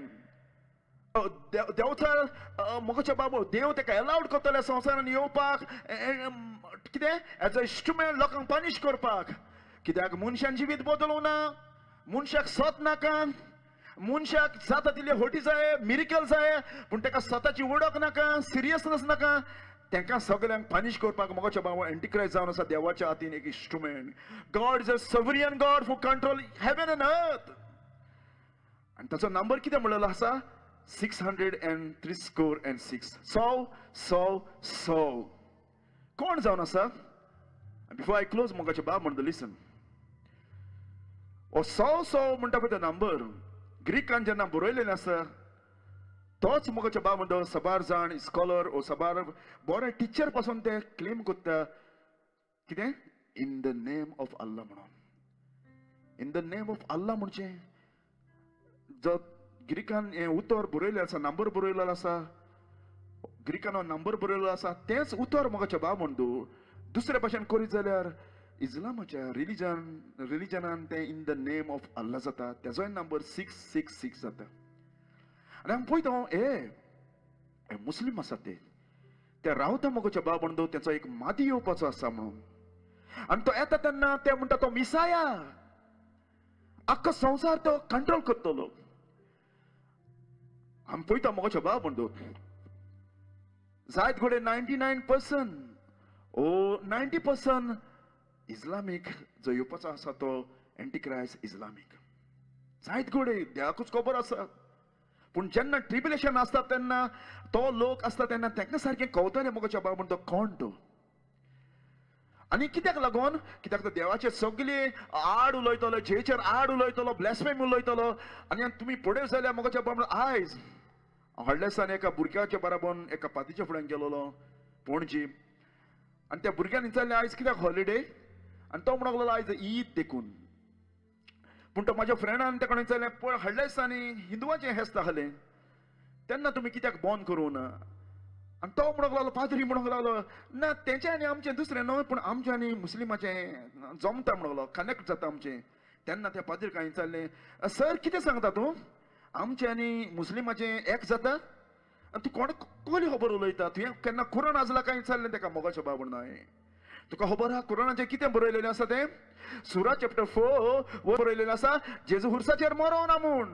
देवचा मोगाचे बाबू देव तेका अलाउड करतले संवसारान येवपाक कितें एज अ इंस्ट्रुमेंट लोकांक पनिश करपाक. कित्याक मनशान जिवीत बदलूं ना, मनशाक सत नाका, मनशाक जाता तितले हटी जाय, मिरिकल जाय, पूण तेका स्वताची वळख नाका, सिरियसनेस नाका. तांकां सगळ्यांक पनिश करपाक मोगाचे बाबू एंटिक्राइस्ट जावन आसा देवाच्या हातीन एक instrument. God is a sovereign God who control heaven and earth. आनी ताचो नंबर कितें म्हणलेलो आसा? 666. सौ कोण जावन आसा? बिफोर आय क्लोज मोगाचे बाब म्हणटा लिसन. ओ सौ म्हणटा पळय तो नंबर ग्रीकान जेन्ना बरयलेलें आसा तोच मोगाचे बाब म्हणटा सबार जाण स्कॉलर ओ सबार बरे टिचर पासून ते क्लेम करता कितें in the name of Allah म्हणून. In the name of Allah म्हणजे जो ग्रीकान हें उतर बरयलें आसा, नंबर बरयलेलो आसा, ग्रीकान नंबर बरयलेलो आसा, तेंच उतर मोगाचे बाब म्हणटा. दुसरे भाशेन करीत जाल्यार इस्लामाच्या रिलिजनान ते in the name of Allah जाता, तेजोय नंबर 666 जाता. आनी हांव पळयता हे मुस्लीम आसा ते रावता मोगाचे बाब म्हणटा तेचो एक मादी येवपाचो आसा म्हणून. आनी तो येता तेन्ना ते म्हणटा तो मिसाया, आख्खो संवसार तो कंट्रोल करतलो. आमी पळयता मोगाचे बाब म्हणटा जायत घडये 99% ओ 90% इस्लामीक जो येवपाचो आसा तो एंटिक्राइस्ट इस्लामीक. जायत घडये देवाकूच खबर आसा. पूण जेन्ना ट्रिब्युलेशन आसता तेन्ना तो लोक आसता तेन्ना तांकां सारकें कळटलें मोगाचे बाब म्हणटा कोण तो. आनी कित्याक लागून? कित्याक तो देवाचे सगळे आड उलयतलो, जेचेर आड उलयतलो, ब्लॅस्फेम उलयतलो. आनी तुमी पळयत जाल्यार मोगाचे बाब आयज व्हडल्या दिसांनी एका भुरग्याच्या बराबर एका पातीच्या फुड्यान गेलोलो पणजी. आनी त्या भुरग्यान विचारलें आयज कित्याक हॉलिडे? आनी तो म्हणूंक लागलो आयज ईद देखून. पूण तो म्हाज्या फ्रेंडान तेका विचारलें पळय व्हडल्या दिसांनी हिंदुवाचें हेस्त आहलें तेन्ना तुमी कित्याक बंद करूं ना? आनी तो म्हणूंक लागलो पाद्री म्हणूंक लागलो ना तेंचें आनी आमचें दुसरें न्हय पूण आमचें आनी मुस्लिमाचें जमता म्हणूंक लागलो, कनेक्ट जाता आमचें. तेन्ना त्या पाद्रीक हांवें विचारलें सर कितें सांगता तूं? आमचें आनी मुस्लिमाचें एक जाता? आनी तूं कोणी खबर उलयता? तुवें केन्ना कुरान आजला काय विचारलें तेका मोगाचे बाब म्हणून. तुका खबर आहा कुरानाचें कितें बरयलेलें आसा तें? सुरा चॅप्टर 4 बरयलेलें आसा जेजू हुर्साचेर मरोना म्हूण.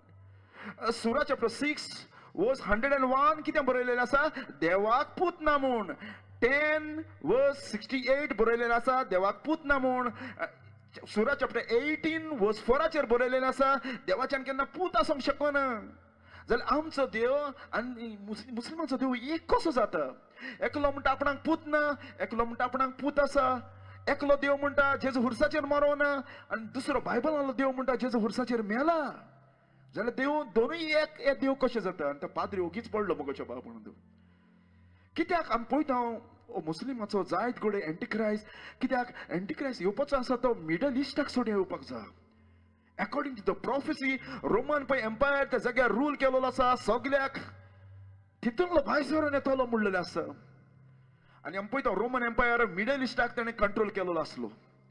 सुरा चॅप्टर 6 वर्स 101 कितें बरयलेलें आसा? देवाक पूत ना म्हूण. 10 वर्स 68 बरयलेलें आसा देवाक पूत ना म्हूण. सुरा चॅप्टर 18 वर्स 4 बरयलेलें आसा देवाच्यान केन्ना पूत आसूंक शकना. जाल्यार आमचो देव आनी मुस्लिमांचो देव एक कसो जाता? एकलो म्हणटा आपणाक पूत ना, एकलो म्हणटा आपणाक पूत आसा. एकलो देव म्हणटा जेजू हुर्साचेर मरोना आनी दुसरो बायबलांतलो देव म्हणटा जेजू हुर्साचेर मेला. जाल्यार देव दोनूय एक देव कशें जाता? आनी तो पाद्री ओगीच पडलो मोगाचे बाब म्हणून. कित्याक आमी पळयता मुस्लिमाचो जायत घडये एंटिक्राइस्ट. कित्याक एंटिक्राइस्ट येवपाचो आसा तो मिडल इस्टाक सोडून येवपाक जाय. According to the prophecy Roman पळय एम्पायर त्या जाग्यार रूल केलेलो आसा सगळ्याक तितूंतलो भायर सरून येतलो म्हणलेलें आसा. आनी आमी पळयता रोमन एम्पायर मिडल इस्टाक ताणें कंट्रोल केलेलो आसलो.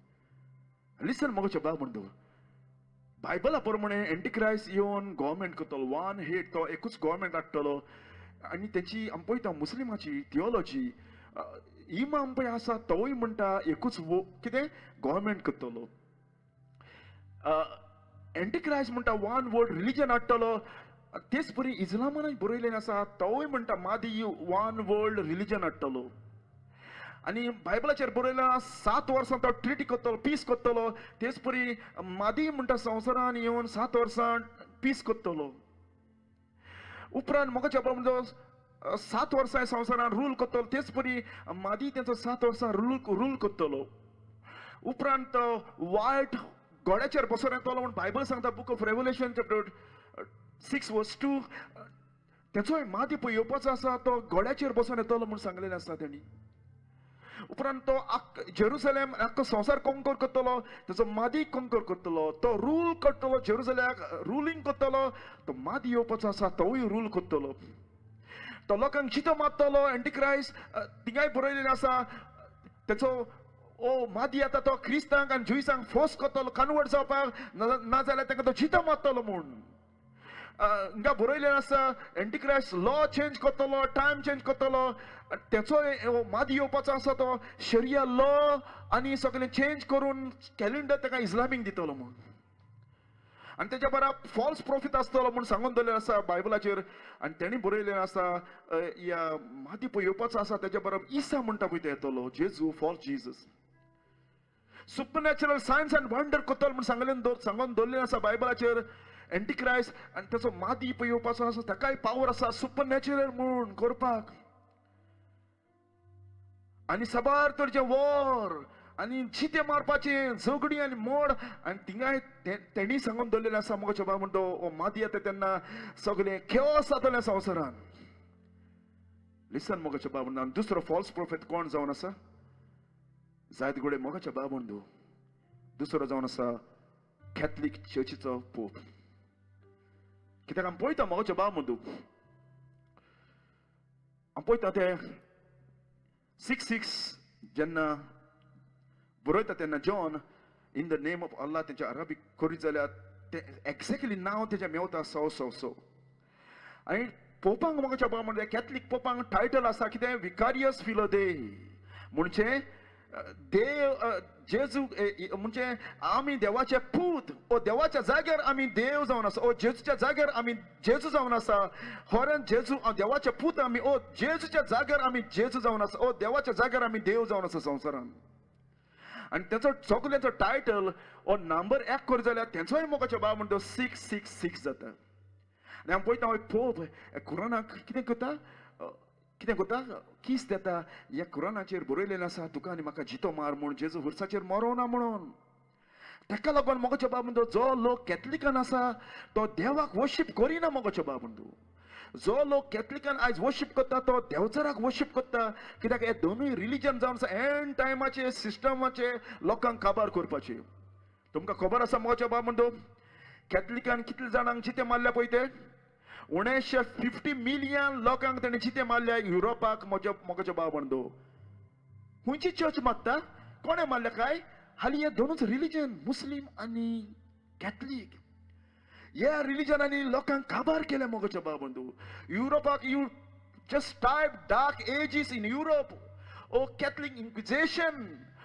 लिसन मोगाचे बाब म्हणटा बायबला प्रमाणे एंटिक्राइस्ट येवन गव्हर्मेंट करतलो. वन हेड तो एकूच गव्हर्मेंट हाडटलो. आनी तेची आमी पळयता मुस्लिमाची थियोलॉजी इमाम पळय आसा तोय म्हणटा एकूच कितें गव्हर्मेंट करतलो. एंटिक्राइस्ट म्हणटा वन वर्ल्ड रिलीजन हाडटलो. तेच परी इस्लामान बरयलें आसा तोय म्हणटा मादी वन वर्ल्ड रिलीजन हाडटलो आणि बायबलाचेर बरयलां 7 वर्सां तो ट्रिटी करतलो पीस करतलो तेच परी मादी म्हणटा संवसारान येवन 7 वर्सां पीस करतलो उपरांत म्हाका जेपा म्हणटो 7 वर्सां संवसारान रूल करतलो तेच परी मादी तेंचो 7 वर्सां रूल करतलो उपरांत वायट घोड्याचेर बसून येतलो म्हण बायबल सांगता बुक ऑफ रेव्हल्युशन चॅप्टर 6 वर्स 2 तेचोय मादी पळय येवपाचो आसा तो घोड्याचेर बसून येतलो म्हूण सांगलेलें आसा तेणी उपरांत तो जेरुसलेम आख्खो संवसार कंकर करतलो तेचो मादी कंकर करतलो तो रूल करतलो जेरुसलेमाक रुलींग करतलो तो मादी येवपाचो आसा तोय रूल करतलो तो लोकांक चितो मारतलो एंटिक्रायस्ट थिंगाय बरयलेलें आसा तेचो मादी आतां तो क्रिस्तांक आनी ज्युईसांक फोर्स करतलो कन्वर्ट जावपाक ना जाल्यार ताका तो चितो मारतलो म्हूण हिंगा बरयलेलें आसा एंटिक्रायस्ट लॉ चेंज करतलो टायम चेंज करतलो तेचो मादी येवपाचो आसा तो शरिया लॉ आनी सगळें चेंज करून कॅलेंडर ताका इस्लामीक दितलो म्हूण आनी तेच्या बरोबर फॉल्स प्रॉफिट आसतलो म्हूण सांगून दवरलेलें आसा बायबलाचेर आनी तेणी बरयलेलें आसा या मादी पळय येवपाचो आसा तेच्या बरोबर ईसा म्हणटा पळय तो येतलो जेजू false Jesus supernatural signs and wonder करतलो म्हूण सांगून दवरलेलें आसा बायबलाचेर एंटिक्रायस्ट आनी तेचो मादी पळय येवपाचो आसा ताकाय पावर आसा सुपरनॅचरल म्हूण करपाक आनी सबार तरेचे वॉर आनी चिते मारपाचे झगडी आनी मोड आनी थिंगाय तेणी सांगून दवरलेलें आसा मुगो बाब म्हणटो मादी येता तेन्ना सगळें खेओस जातलें संवसारान लिसन मुगो बाब म्हणटा दुसरो फॉल्स प्रॉफिट कोण जावन आसा जायत घोडे मोगाच्या बाब म्हणटो दुसरो जावन आसा कॅथलीक चर्चीचो पोप कित्याक आमी पळयता मोगाच्या बाब म्हणटो आमी पळयता ते 6:6 जेन्ना बरयता तेन्ना John in the name of Allah तेंचे अराबीक करीत जाल्यार ते एक्झॅक्टली नांव तेजें मेवता सो आनी पोपांक मोगाच्या बाब म्हणटा कॅथलीक पोपांक टायटल आसा कितें विकारियस फिलोदे म्हणजे देव जेजू म्हणजे आमी देवाचे पूत देवाच्या जाग्यार आमी देव जावन आसा जेजूच्या जाग्यार आमी जेजू जावन आसा खरें जेजू देवाचे पूत आमी जेजूच्या जाग्यार आमी जेजू जावन आसा देवाच्या जाग्यार आमी देव जावन आसा संवसारान आनी तेचो सगळ्यांचो टायटल नंबर 1 कर जाल्यार तेचोय मोगाचे बाब म्हणटा 666 जाता आनी आमी पळयता पोप कुरानाक कितें करता किस देता ह्या कुरानाचेर बरयलेलें आसा तुका आनी म्हाका जितो मार म्हूण जेजू वर्साचेर मरो ना म्हणून ताका लागून मोगाचे बाब म्हणटो जो लोक कॅथलिकान आसा तो देवाक वर्शीप करिना मोगाचे बाब म्हणटो जो लोक कॅथलिकान आयज वर्शीप करता तो देवचाराक वर्शीप करता कित्याक हे दोनूय रिलीजन जावन आसा एंड टायमाचे सिस्टमाचे लोकांक काबार करपाचे तुमकां खबर आसा मोगाचे बाब म्हणटो कॅथलिकान कितले जाणांक चिते मारल्या पळय ते 1950 मिलियन लोकांक ताणें चिते मारल्या युरोपाक मोगाचे बाब म्हणटो खंयची चर्च मारता कोणें मारल्या काय हालीं हे दोनूच रिलीजन मुस्लीम आनी कॅथलीक ह्या रिलीजनांनी लोकांक काबार केले मोगाचे बाब म्हणटो युरोपाक you just type dark ages in Europe Catholic inquisition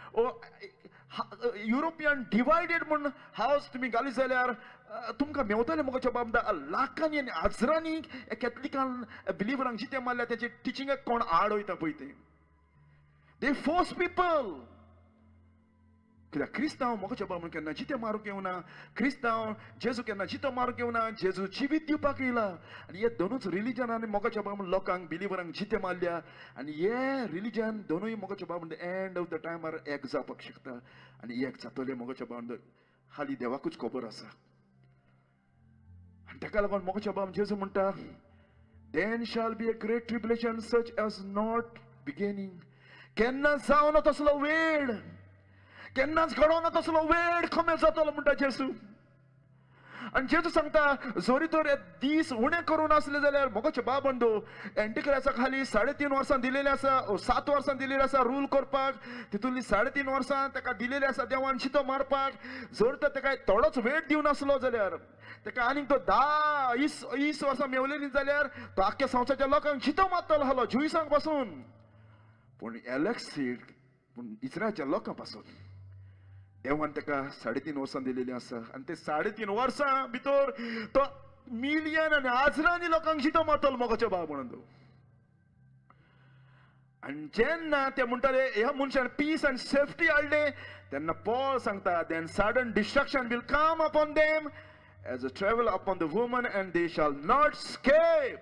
European divided म्हूण हावस तुमी घालीत जाल्यार तुमकां मेवतले मोगाचे बाब म्हणटा लाखांनी आनी हजारांनी कॅथलिकान बिलिवरांक जिते मारल्या तेचे टिचिंगाक कोण आड वयता पळय ते दे फोर्स पीपल कित्याक क्रिस्तांव मोगाचे बाब म्हूण केन्ना जिते मारूंक येवना क्रिस्तांव जेजू केन्ना जितो मारूंक येवना जेजू जिवीत दिवपाक येयला आनी हे दोनूच रिलीजनांनी मोगाचे बाब म्हूण लोकांक बिलिवरांक जिते मारल्या आनी हे रिलीजन दोनूय मोगाचे बाब म्हणटा एंड ऑफ द टायमार एक जावपाक शकता आनी एक जातले मोगाचे बाब म्हणटा हालीं देवाकूच खबर आसा आनी ताका लागून मोगाचे बाब जेजू म्हणटा then shall be a great tribulation such as not beginning केन्ना जावना तसलो वेळ केन्नाच घडोना तसलो वेळ कमी जातलो म्हणटा जेजू आनी जेजू सांगता जोरी तर दीस उणे करून आसले जाल्यार मोगाचे बाब म्हणटो एंटिक्रायस्टाक खाली 3.5 वर्सां दिलेली आसा 7 वर्सां दिलेली आसा रूल करपाक तितूंतली 3.5 वर्सां ताका दिलेली आसा देवान चितो मारपाक जर तर ताका थोडोच वेळ दिवन आसलो जाल्यार ताका आनीक तो 10-20 वर्सां मेवलेली जाल्यार तो आख्ख्या संवसाराच्या लोकांक चितो मारतलो आसलो जुईसांक पासून पूण एलेक्सीड पूण इस्रायलच्या लोकां पासून देवान ताका 3.5 वर्सां दिलेली आसा आनी ते 3.5 वर्सां भितर तो मिलियन आनी हजारांनी लोकांक शितो मारतलो मोगाचो बाब म्हणून. आणि जेन्ना ते म्हणटाले ह्या मनशान पीस अँड सेफ्टी हाडले तेन्ना पॉल सांगता then sudden destruction will come upon them as a travel upon the woman and they shall not escape.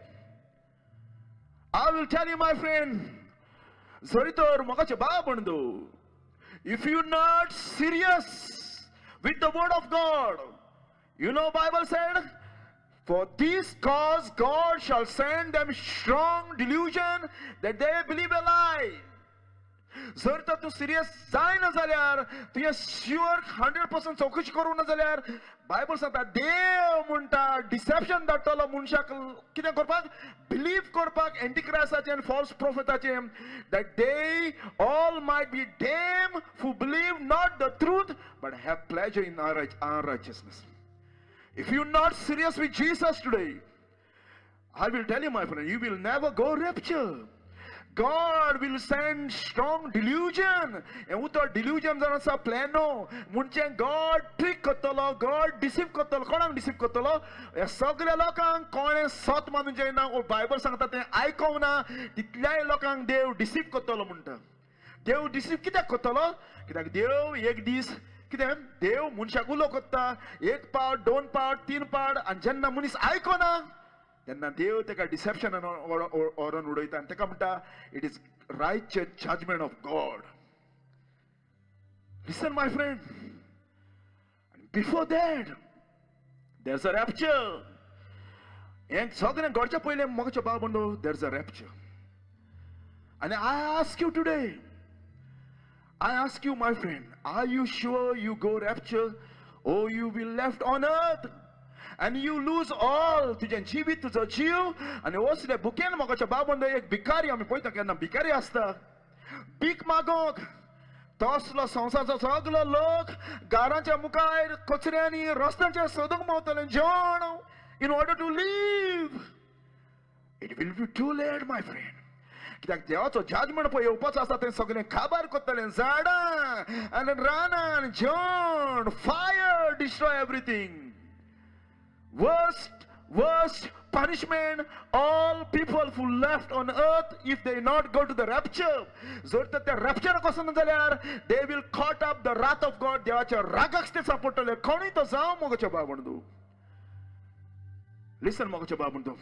I will tell you my friend, जरी तर मोगाचे बाब म्हणतो, if you not serious with the word of God, you know Bible said, for this cause God shall send them strong delusion that they believe a lie. जर तर तू serious जायना जाल्यार तुवें श्युअर 100% चौकशी करूं ना जाल्यार बायबल सांगता देव म्हणटा डिसेप्शन धाडटलो मनशाक कितें करपाक, बिलीव करपाक एंटिक्रायस्टाचे आनी फॉल्स प्रोफेटाचे, that they all might be damned who believe not the truth but have pleasure in unrighteousness. If you're not serious with Jesus today, I will tell you my friend, you will never go rapture. God will send strong delusion. And with delusion जाणाचा प्लॅनो म्हणजे God trick करतलो, God deceive करतलो. कोणाक deceive करतलो? या सगळ्या लोकांक कोणे सत मानून जायना ओ बायबल सांगता ते आयकवना तितल्याय लोकांक देव deceive करतलो म्हणटा. देव deceive कित्याक करतलो? कित्याक देव एक दीस कितें देव मनशाक उलो करता 1 पावट 2 पावट 3 पावट आनी जेन्ना मनीस आयकना तेन्ना देव तेका डिसेप्शनान व्हरोन उडयता आनी तेका म्हणटा it is righteous judgment of God. Listen my friend, before that there is a rapture. हें सगळें घडच्या पयलें मोगाचो बाब म्हणलो देर इज अ रॅप्चर. आनी I ask you today, I ask you my friend, are you sure you go rapture or you will left on earth and you lose all? तुझें जिवीत तुझो जीव आनी असले बुकेन मोगाच्या बाबंद एक भिकारी आमी पळयता केन्ना भिकारी आसता भीक मागोंक तसलो संवसाराचो सगलो लोक घराच्या मुखार कचऱ्यांनी रस्त्याचेर सोदूंक मावतले जेवण in order to live. It will be too late my friend. कित्याक देवाचो जजमेंट पळय येवपाचो आसा तें सगळें काबार करतलें झाडां आनी रानां जेवण fire destroy everything. worst punishment all people who left on earth if they not go to the rapture. जर तर ते रॅप्चराक वचना जाल्यार they will caught up the wrath of God. देवाच्या रागाक ते सांपडटले. कोणूय तो जावं मोगाचो बाब म्हणून. लिसन मोगाचो बाब म्हणून,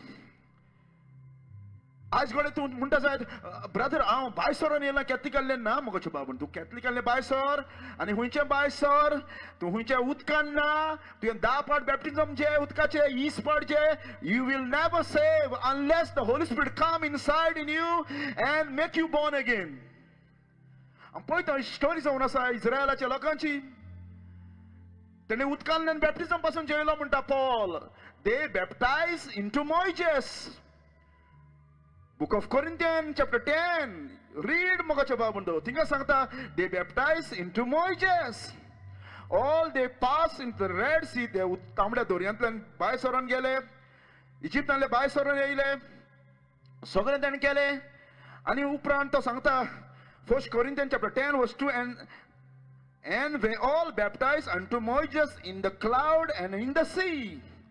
आज घडे तू म्हणटा जायत ब्रदर हांव बायसोरान येयला कॅथलिकांतल्यान ना मोगाचो बाब तूं कॅथलिकांतले बायसोर आनी हुंयचे बायसोर तूं हुंयच्या उदकान ना तुवें 10 पावट बॅप्टिजम जे उदकाचे 20 पावट जे you will never save unless the Holy Spirit come inside in you and make you born again. हांव पळयता स्टोरी जावन आसा इस्रायलाच्या लोकांची. तेणे उदकांतल्यान बॅप्टिजम पासून जेयलो म्हणटा पॉल. दे बॅप्टायज इंटू मोइजेस. Book of Corinthians chapter 10. Read mogacho babundo. Tinga sangta they baptized into Moses. All they passed into the Red Sea. They tamda doriantlan बायसोरान गेले. इजिप्तांतले बायसोरान येयले. सगळे तेणे केले. आनी उपरांत तो सांगता 1 Corinthians chapter 10 verse 2 and they all baptized unto Moses in the cloud and in the sea.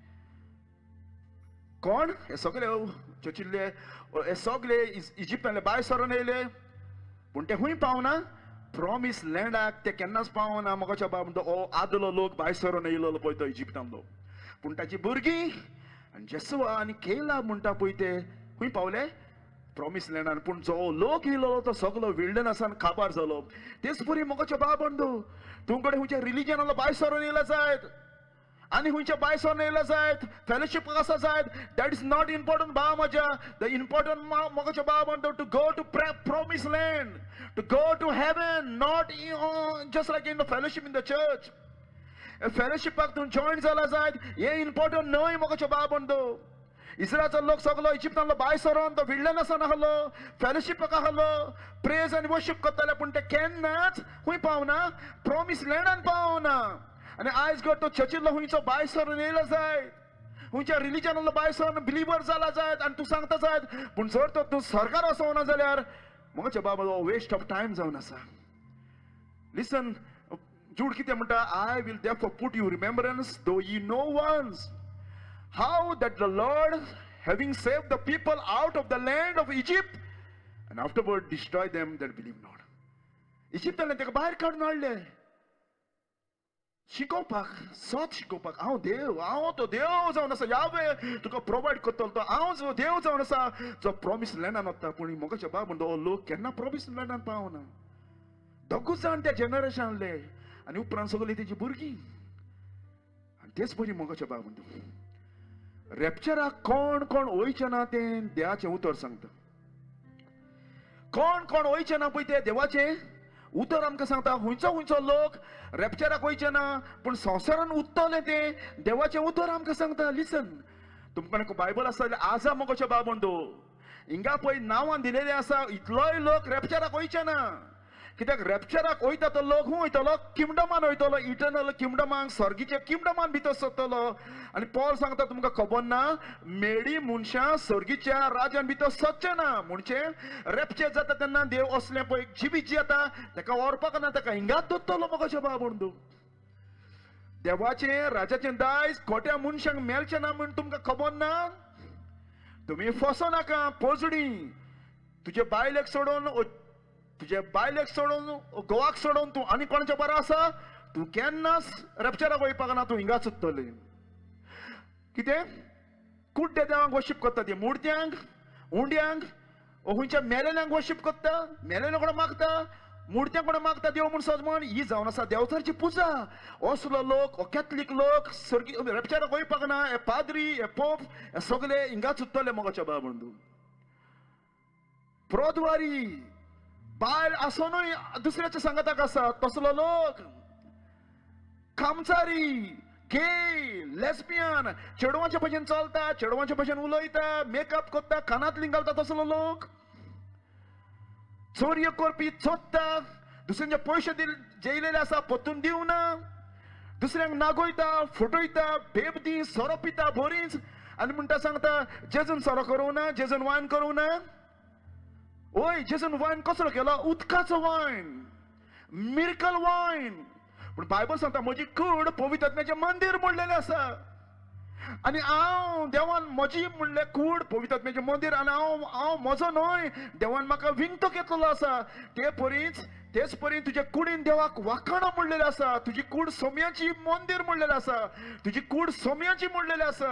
कोण हे सगळे चचिल्ले हे सगळे इजिप्तांतले बायसोरान येयले पूण ते खूंय पावना प्रॉमिस लँडाक ते केन्नाच पावना. मोगाचो बाब म्हणटा हो आदलो लोक बायसोरान येयलो पळय तो इजिप्तांतलो पूण ताची भुरगीं आनी जेसुआ आनी केला म्हणटा पळय ते खूंय पावले प्रॉमिस लँडान. पूण जो लोक येयलो तो सगलो विल्डनसांत काबार जालो. तेच परी मोगाचो बाब म्हणटा तूं कडेन खंयच्या रिलिजनालो बायसोरान येयला जायत आनी हुंयच्या बायसोरान येयला जायत फेलोशिप आसा जायत दॅट इज नॉट इम्पॉर्टंट बा म्हज्या. द इम्पॉर्टंट मोगाचो बाब म्हणटा to go to promise land to go to heaven not just like in the fellowship in the church. फेलोशिपाक तूं जॉयन जाला जायत हे इम्पॉर्टंट न्हय मोगाचो बाब म्हणटा. इस्रायलचो लोक सगलो इजिप्तांतलो बायसोरान तो विल्डनसांत आहलो फेलोशिपाक आहलो प्रेज आनी वर्शीप करताले पूण ते केन्नाच खूंय पावना प्रॉमिस लँडान पावना. आनी आयज घड तो चर्चींतलो हुंयचो बायसोरान येयलो जायत हुंयच्या रिलिजनातलो बायसोरान बिलिवर जाला जायत आनी तूं सांगता जायत पूण जर तर तूं सरकार वचोना जाल्यार मोगाचो बाब वेस्ट ऑफ टायम जावन आसा. लिसन जूड कितें म्हणटा I will therefore put you remembrance though you know once how that the Lord, having saved the people out of the land of Egypt, and afterward destroyed them that believe not. इजिप्तांतल्यान ताका भायर काडून हाडले शिकोवपाक, सत शिकोवपाक. हांव तो देव जावन आसा, यावे तुका प्रोवाइड करतलो तो हांव जो देव जावन आसा जो प्रॉमिस लँडान वता. पूण मोगाचे बाब म्हणटा लोक केन्ना प्रॉमिस लँडान पावना. दोगूच जाण त्या जनरेशनांतले आनी उपरांत सगळीं तेजी भुरगीं. आनी तेच पयलीं मोगाचे बाब म्हणटा रॅप्चराक कोण कोण वयचे ना तें देवाचें उतर सांगता. कोण कोण वयचे ना पळय ते देवाचें उतर आमकां सांगता. हुंयचो लोक रॅप्चराक वयचे ना पूण संवसारान उत्तले ते देवाचें उतर आमकां सांगता. लिसन, तुमकां बायबल आसा जाल्यार आजा मोगाचे बाब म्हणटो हिंगा पळय नांवां दिलेलीं आसा इतलोय लोक रॅप्चराक वयचे ना. कित्याक रॅप्चराक वयता तो लोक वयतलो किंगडमान वयतलो, इटर्नल किंगडमाक, सर्गीच्या किंगडमान भितर सरतलो. आनी पॉल सांगता तुमकां खबर ना मेडी मनशां सर्गीच्या राज्यान भितर सरचे ना. म्हणजे रॅप्चर जाता तेन्ना देव असलें पळय जिबी जी येता ताका व्हरपाक ना, ताका हिंगाच दवरतलो मोगाचे बाब म्हणून. देवाचें राजाचें दायज खोट्या मनशांक मेळचें ना म्हूण तुमकां खबर ना. तुमी फसो नाका पोजडी. तुजे बायलेक सोडून गोवाक सोडून तूं आनी कोणाच्या बरो आसा तूं केन्नाच रॅप्चराक वयपाक ना. तूं हिंगाच उत्तले. कितें कुड्डे देवाक वर्शीप करता ती मुर्त्यांक, उंड्यांक, खंयच्या मेलेल्यांक वर्शीप करता, मेलेल्या कोण मागता, मुर्त्यांक कोण मागता देव म्हूण सजमण. ही जावन आसा देवतारची पुजा. असलो लोक, हो कॅथलीक लोक रॅप्चराक वयपाक ना. हे पाद्री, हे पोप, हे सगळे हिंगाच उत्तले मोगाच्या बाब म्हणून. प्रोद्वारी बायल आसोनूय दुसऱ्याच्या सांगाताक आसा तसलो लोक. कामचारी, गे, लेस्बियन, चेडवांच्या भशेन चलता, चेडवांच्या भशेन उलयता, मेकअप करता, कानांतली घालता तसलो लोक. चोरयो करपी, चोत्ता, दुसऱ्यांचे पयशे जेयलेले आसा परतून दिवना, दुसऱ्यांक नागोयता, फटयता, बेबदी, सोरो पिता बोरीच. आनी म्हणटा सांगता जेजून सोरो करूं ना, जेजून वायन करूं ना. ओय जेजून वायन कसलो केलो? उदकाचो वायन, मिरकल वायन. पूण बायबल सांगता म्हजी कूड पवित्र आत्म्याचें मंदीर म्हणलेलें आसा. आनी हांव देवान म्हजी म्हणलें कूड पवित्र आत्म्याचें मंदीर आनी हांव म्हजो न्हय, देवान म्हाका विंगतो घेतलेलो आसा. तेच परीन तुजे कुडीन देवाक वाखाणो म्हणलेलें आसा. तुजी कूड सोम्याची मंदीर म्हणलेलें आसा. तुजी कूड सोम्याची म्हणलेलें आसा.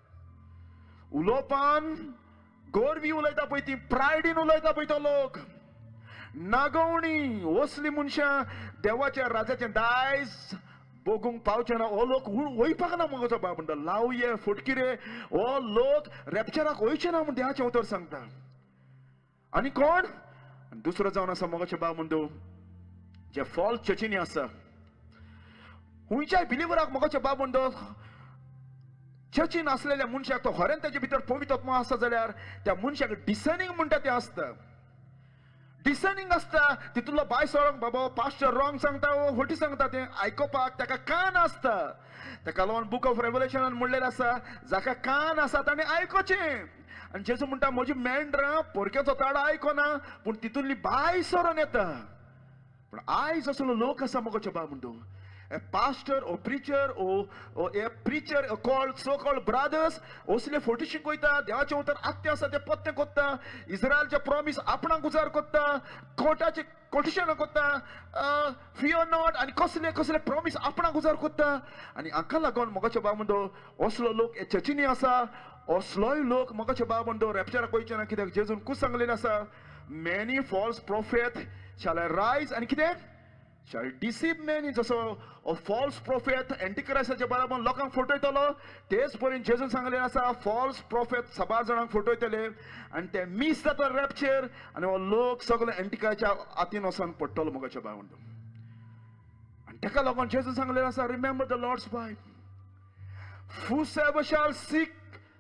उलोवपान गोरवी उलयता पळय ती प्रायडीन उलयता पळय तो लोक. नागवणी असली मनशां देवाच्या राजाचें दायज बोगूंक पावचे ना. हो लोक वयपाक ना मोगाचो बाब म्हणटा. लावये फटकिरे हो लोक रॅप्चराक वयचे ना म्हूण देवाचें उतर सांगता. आनी कोण दुसरो जावन आसा मोगाचो बाब म्हणटो जे फॉल्स चर्चींनी आसा. हुंयच्याय बिलिवराक मोगाचो बाब म्हणटो चर्चीन असलेल्या मनशाक तो खरेंच ताचे भितर पवित्र आत्मा आसा जाल्यार त्या मनशाक डिसर्निंग म्हणटा तें आसता. डिसर्निंग आसता. तितूंतलो बाय सोडोंक बाबा पास्टर रॉंग सांगता वो खोटी सांगता तें आयकोपाक ताका कान आसता. ताका लागून बुक ऑफ रेवलेशनान म्हणलेलें आसा जाका कान आसा ताणें आयकोचें. आनी जेजू म्हणटा म्हजी मेंढरां पोरक्याचो ताडो आयकना पूण तितूंतली बाय सोरोन येता. पूण आयज असलो लोक आसा मोगाचो बाब म्हणटो a pastor or preacher or a preacher called so-called brothers असले फोटी शिकयता. देवाचें उतर आत्ते आसा तें पत्तें कोत्ता. इस्रायलचे प्रॉमिस आपणाक उजार कोत्ता. कोर्टाचे कोटेशनां कोत्ता. फियर नॉट आनी कसले कसले प्रॉमिस आपणाक उजार कोत्ता. आनी हाका लागून मोगाचो बाब म्हणटो असलो लोक हे चर्चीनी आसा. असलोय लोक मोगाचो बाब म्हणटो रॅप्चराक वयचे ना. कित्याक जेजून खूब सांगलेलें आसा many false prophet shall arise and कितें shall deceive many. जसो फॉल्स प्रॉफेट एंटिक्राइस्टाच्या बराबर लोकांक फटयतलो तेच परीन जेजून सांगलेलें आसा फॉल्स प्रॉफेट 7 जाणांक फटयतले आनी ते मिस जाता रॅप्चर आनी हो लोक सगळे एंटिक्राइस्टाच्या हातीन वचून पडटलो मोगाचो बाब म्हणटा. आनी ताका लागून जेजून सांगलेलें आसा remember the Lord's wife. whosoever shall seek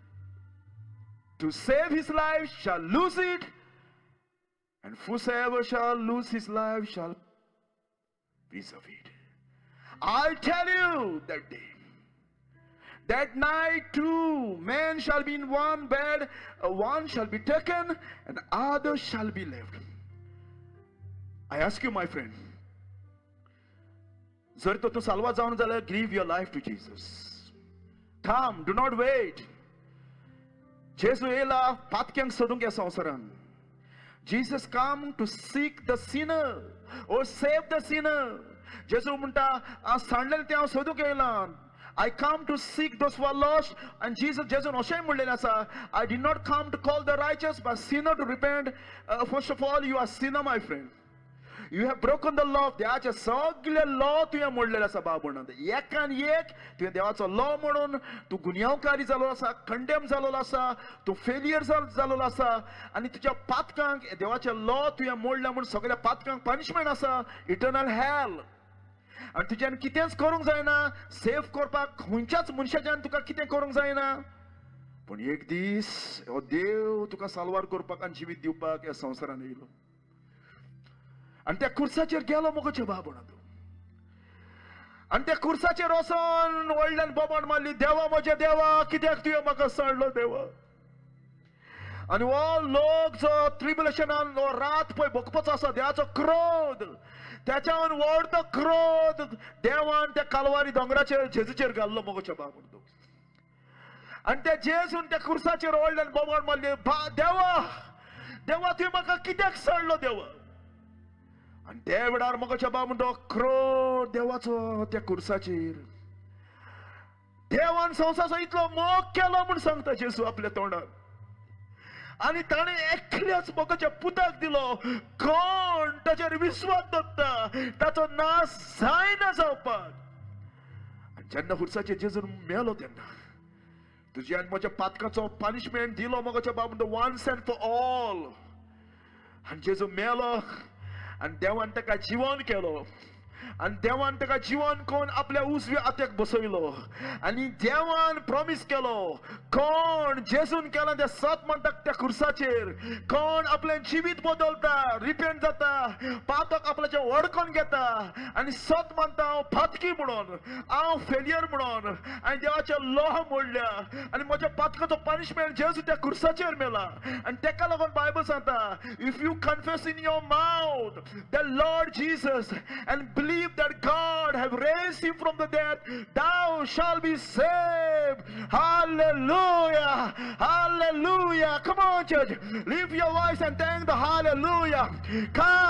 to save his life shall lose it, and whosoever shall lose his life shall preserve it. I tell you that day, that night 2 men shall be in one bed, one shall be taken and other shall be left. I ask you, my friend, जर तो तूं साल्वा जावन जाल्यार give your life to Jesus. Come, do not wait. जेजू येला पातक्यांक सोडूंक ह्या संवसारान. Jesus come to seek the sinner or save the sinner. जेजू म्हणटा हांव सांडलेले ते हांव सोदूंक येयला. I come to seek those who are lost. And Jesus जेजून अशेंय म्हणलेलें आसा, I did not come to call the righteous but sinner to repent. First of all, you are sinner, my friend. You have broken the law. देवाचे सगळे law तुवें मोडलेले आसा बाबून. एकान एक तुवें देवाचो लॉ म्हणून तूं गुन्यांवकारी जालो आसा, कंडेम जालो आसा, तूं फेलियर जालो आसा, आनी तुज्या पातकांक देवाचे लॉ तुवें मोडल्या म्हणून सगळ्या पातकांक पनिशमेंट आसा, इटर्नल हेल. आनी तुज्यान कितेंच करूंक जायना, सेफ करपाक खंयच्याच मनशाच्यान तुका कितें करूंक जायना. पूण एक दीस हो देव तुका साल्वार करपाक आनी जिवीत दिवपाक ह्या संवसारान येयलो. आणि त्या खुर्साचेर गेलो मोगोचे बाबून. आणि त्या खुर्साचेर वचून व्हडल्यान बोबाड मारली, देवा म्हज्या देवा कित्याक तुवें म्हाका सोडलो देवा. आणि हो लोक जो ट्रिब्युलेशनान रात पळय भोगपाचो आसा, देवाचो क्रोध, त्याच्यावर व्हडलो क्रोध देवान त्या कालवारी दोंगराचेर जेजूचेर घाल्लो मोगोच्या बाबून. आणि त्या जेजून त्या खुर्साचेर व्हडल्यान बोबाड मारली, देवा देवा तुवें म्हाका कित्याक सोडलो देवा. आणि त्या वेळार मोगोच्या बाबून क्रोध देवाचो त्या खुर्साचेर. देवान संवसाराचो इतलो मोग केलो म्हूण सांगता जेजू आपल्या तोंडार. आणि ताणे एकल्याच मोगाच्या पुताक दिलो. कोण ताचेर विश्वास दवरता ताचो नाश जायना जावपाक. आणि जेन्ना खुर्साचेर जेजू मेलो तेन्ना तुज्या आनी म्हज्या पातकाचो पनिशमेंट दिलो मोगाच्या बाबून, वन्स अँड फॉर ऑल. आणि जेजू मेलो आणि देवान ताका जिवन केलो. आणि देवान ताका जिवन कोण आपल्या उजव्या हाताक बसयलो. आणि देवान प्रॉमिस केलो, कोण जेजून केला त्या सत म्हणटाक त्या खुर्साचेर, कोण आपले जिवीत बदलता, रिपेंट जाता, पातक आपल्याचे वळखून घेता आणि सत म्हणटा हांव फातकी म्हणून, हांव फेलियर म्हणून, आणि देवाचे लॉ मोडल्या आणि म्हज्या पातकाचो पनिशमेंट जेजू त्या खुर्साचेर मेला. आणि तेका लागून बायबल सांगता, if you confess in your mouth the Lord Jesus and believe that God have raised him from the dead, thou shall be saved. Hallelujah, hallelujah. Come on church, lift your voice and thank the hallelujah. Come